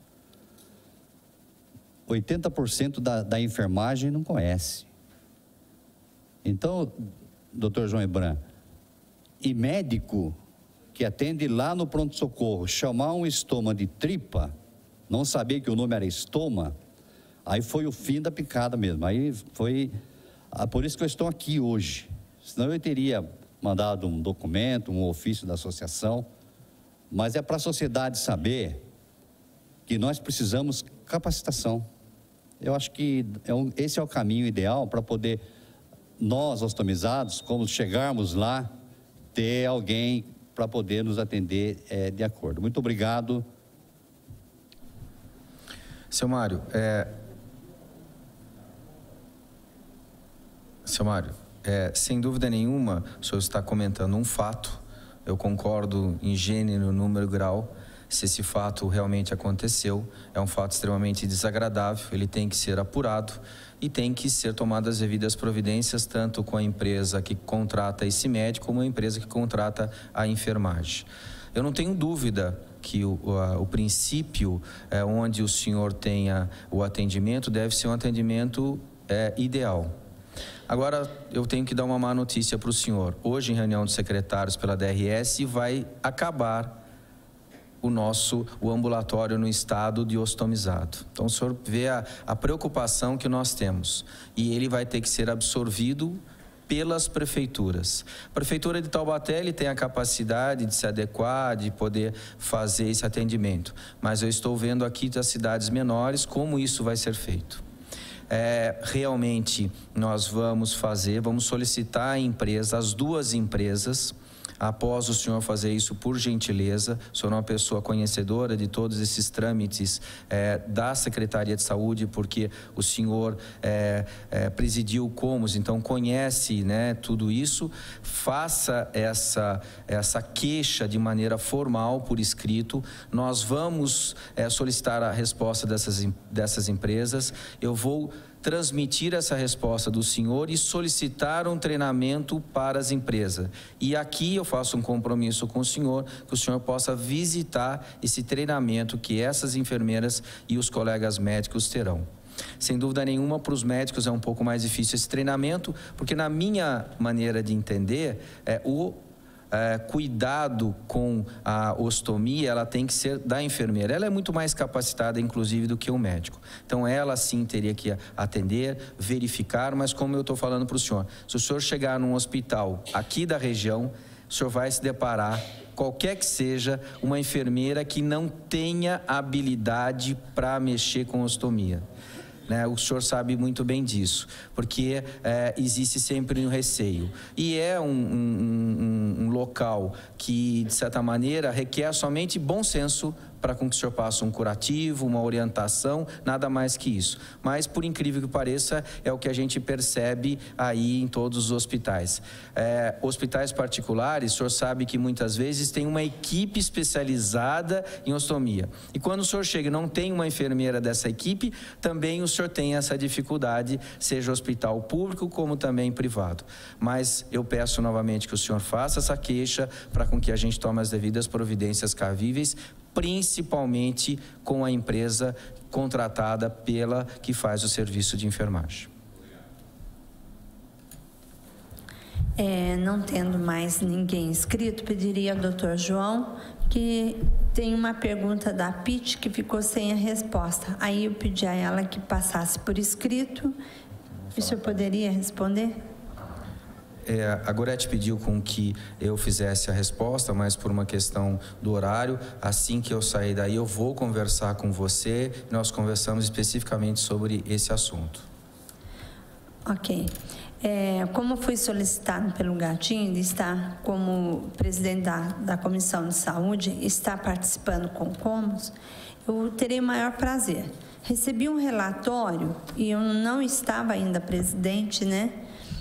80% da enfermagem não conhece. Então, doutor João Hebran, e médico que atende lá no pronto-socorro, chamar um estoma de tripa, não saber que o nome era estoma, aí foi o fim da picada mesmo. Aí foi, por isso que eu estou aqui hoje. Senão eu teria mandado um documento, um ofício da associação, mas é para a sociedade saber que nós precisamos capacitação. Eu acho que esse é o caminho ideal para poder nós, ostomizados, como chegarmos lá, ter alguém para poder nos atender de acordo. Muito obrigado. Seu Mário, sem dúvida nenhuma, o senhor está comentando um fato, eu concordo em gênero, número, grau. Se esse fato realmente aconteceu, é um fato extremamente desagradável, ele tem que ser apurado e tem que ser tomadas as devidas providências, tanto com a empresa que contrata esse médico, como a empresa que contrata a enfermagem. Eu não tenho dúvida que o princípio onde o senhor tenha o atendimento deve ser um atendimento ideal. Agora, eu tenho que dar uma má notícia para o senhor. Hoje, em reunião de secretários pela DRS, vai acabar o ambulatório no estado de ostomizado. Então, o senhor vê a preocupação que nós temos. E ele vai ter que ser absorvido pelas prefeituras. A Prefeitura de Taubaté, ele tem a capacidade de se adequar, de poder fazer esse atendimento. Mas eu estou vendo aqui das cidades menores como isso vai ser feito. realmente nós vamos solicitar a empresa, as duas empresas. Após o senhor fazer isso, por gentileza, o senhor é uma pessoa conhecedora de todos esses trâmites da Secretaria de Saúde, porque o senhor presidiu o Comos, então conhece, né, tudo isso. Faça essa queixa de maneira formal, por escrito. Nós vamos solicitar a resposta dessas empresas. Eu vou transmitir essa resposta do senhor e solicitar um treinamento para as empresas. E aqui eu faço um compromisso com o senhor, que o senhor possa visitar esse treinamento que essas enfermeiras e os colegas médicos terão. Sem dúvida nenhuma, para os médicos é um pouco mais difícil esse treinamento, porque na minha maneira de entender, cuidado com a ostomia, ela tem que ser da enfermeira. Ela é muito mais capacitada, inclusive, do que o médico. Então, ela sim teria que atender, verificar, mas como eu estou falando para o senhor, se o senhor chegar num hospital aqui da região, o senhor vai se deparar, qualquer que seja, uma enfermeira que não tenha habilidade para mexer com ostomia. O senhor sabe muito bem disso, porque existe sempre um receio. E é um local que, de certa maneira, requer somente bom senso para com que o senhor passe um curativo, uma orientação, nada mais que isso. Mas, por incrível que pareça, é o que a gente percebe aí em todos os hospitais. Hospitais particulares, o senhor sabe que muitas vezes tem uma equipe especializada em ostomia. E quando o senhor chega e não tem uma enfermeira dessa equipe, também o senhor tem essa dificuldade, seja hospital público como também privado. Mas eu peço novamente que o senhor faça essa queixa para com que a gente tome as devidas providências cabíveis, principalmente com a empresa contratada pela que faz o serviço de enfermagem. Não tendo mais ninguém inscrito, pediria ao doutor João, que tem uma pergunta da PIT que ficou sem a resposta. Aí eu pedi a ela que passasse por escrito. O senhor poderia responder? A Gorete pediu com que eu fizesse a resposta, mas por uma questão do horário, assim que eu sair daí, eu vou conversar com você e nós conversamos especificamente sobre esse assunto. Ok. Como fui solicitado pelo Gatinho, ele está como presidente da Comissão de Saúde, está participando com o Comos, eu terei o maior prazer. Recebi um relatório e eu não estava ainda presidente, né?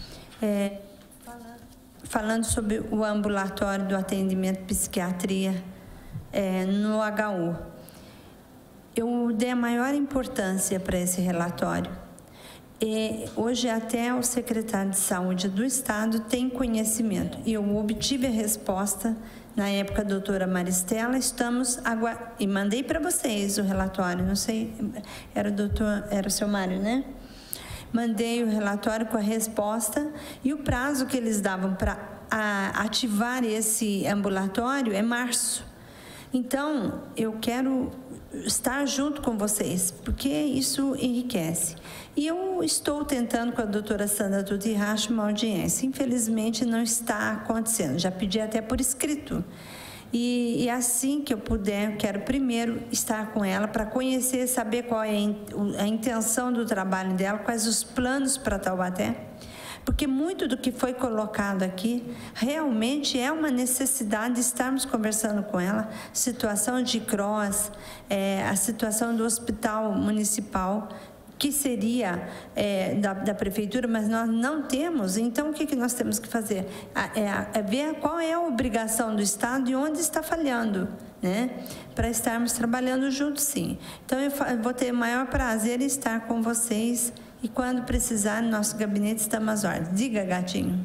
Falando sobre o ambulatório do atendimento psiquiatria no HU. Eu dei a maior importância para esse relatório. Hoje até o secretário de Saúde do Estado tem conhecimento. E eu obtive a resposta na época, a doutora Maristela, e mandei para vocês o relatório, não sei, era o seu Mário, né? Mandei o relatório com a resposta e o prazo que eles davam para ativar esse ambulatório é março. Então, eu quero estar junto com vocês, porque isso enriquece. E eu estou tentando com a doutora Sandra Tutiracho uma audiência. Infelizmente, não está acontecendo. Já pedi até por escrito. E assim que eu puder, eu quero primeiro estar com ela para conhecer, saber qual é a intenção do trabalho dela, quais os planos para Taubaté. Porque muito do que foi colocado aqui realmente é uma necessidade de estarmos conversando com ela. Situação de CROSS, a situação do hospital municipal, que seria da prefeitura, mas nós não temos. Então, o que nós temos que fazer? Ver qual é a obrigação do Estado e onde está falhando, né? Para estarmos trabalhando juntos, sim. Então, eu vou ter o maior prazer em estar com vocês. E quando precisar, no nosso gabinete estamos às ordens. Diga, Gatinho.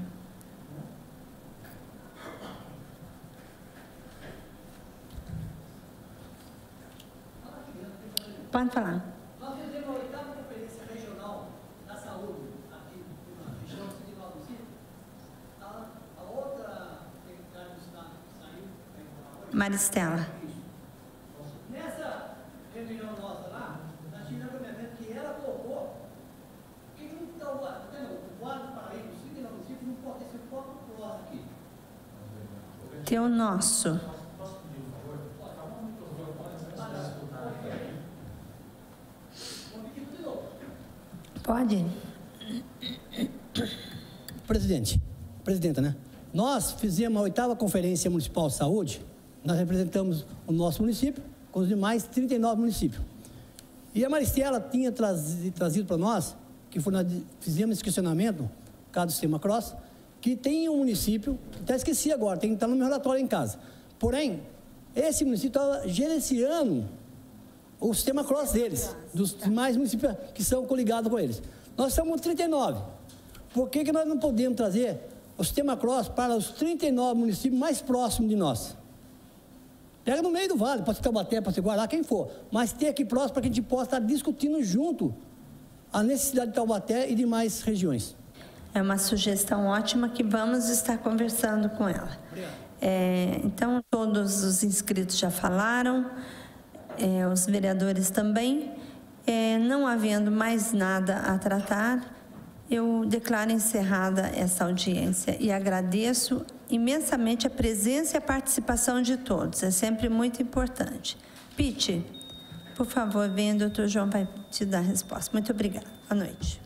Pode falar. Nós fizemos a 8ª Conferência Regional da Saúde aqui na região de Valdozinho. A outra secretária do Estado saiu. Maristela. Nessa reunião nossa lá, nós tivemos um evento que ela colocou que o Vale do Paraíba, o Cid Valdozinho, não pode ter sido próprio CROSS aqui. Teu nosso. Pode. Presidenta, né? Nós fizemos a 8ª Conferência Municipal de Saúde, nós representamos o nosso município com os demais 39 municípios. E a Maristela tinha trazido para nós, que foi, nós fizemos esse questionamento, no caso do Sistema Cross, que tem um município, até esqueci agora, tem que estar no meu relatório em casa. Porém, esse município estava gerenciando o Sistema Cross deles, dos demais municípios que são coligados com eles. Nós somos 39. Por que nós não podemos trazer o Sistema Cross para os 39 municípios mais próximos de nós? Pega no meio do vale, pode ser Taubaté, pode ser Guará, quem for. Mas ter aqui próximo para que a gente possa estar discutindo junto a necessidade de Taubaté e demais regiões. É uma sugestão ótima que vamos estar conversando com ela. Então, todos os inscritos já falaram, os vereadores também. Não havendo mais nada a tratar, eu declaro encerrada essa audiência e agradeço imensamente a presença e a participação de todos. É sempre muito importante. Pete, por favor, venha, o doutor João vai te dar a resposta. Muito obrigada. Boa noite.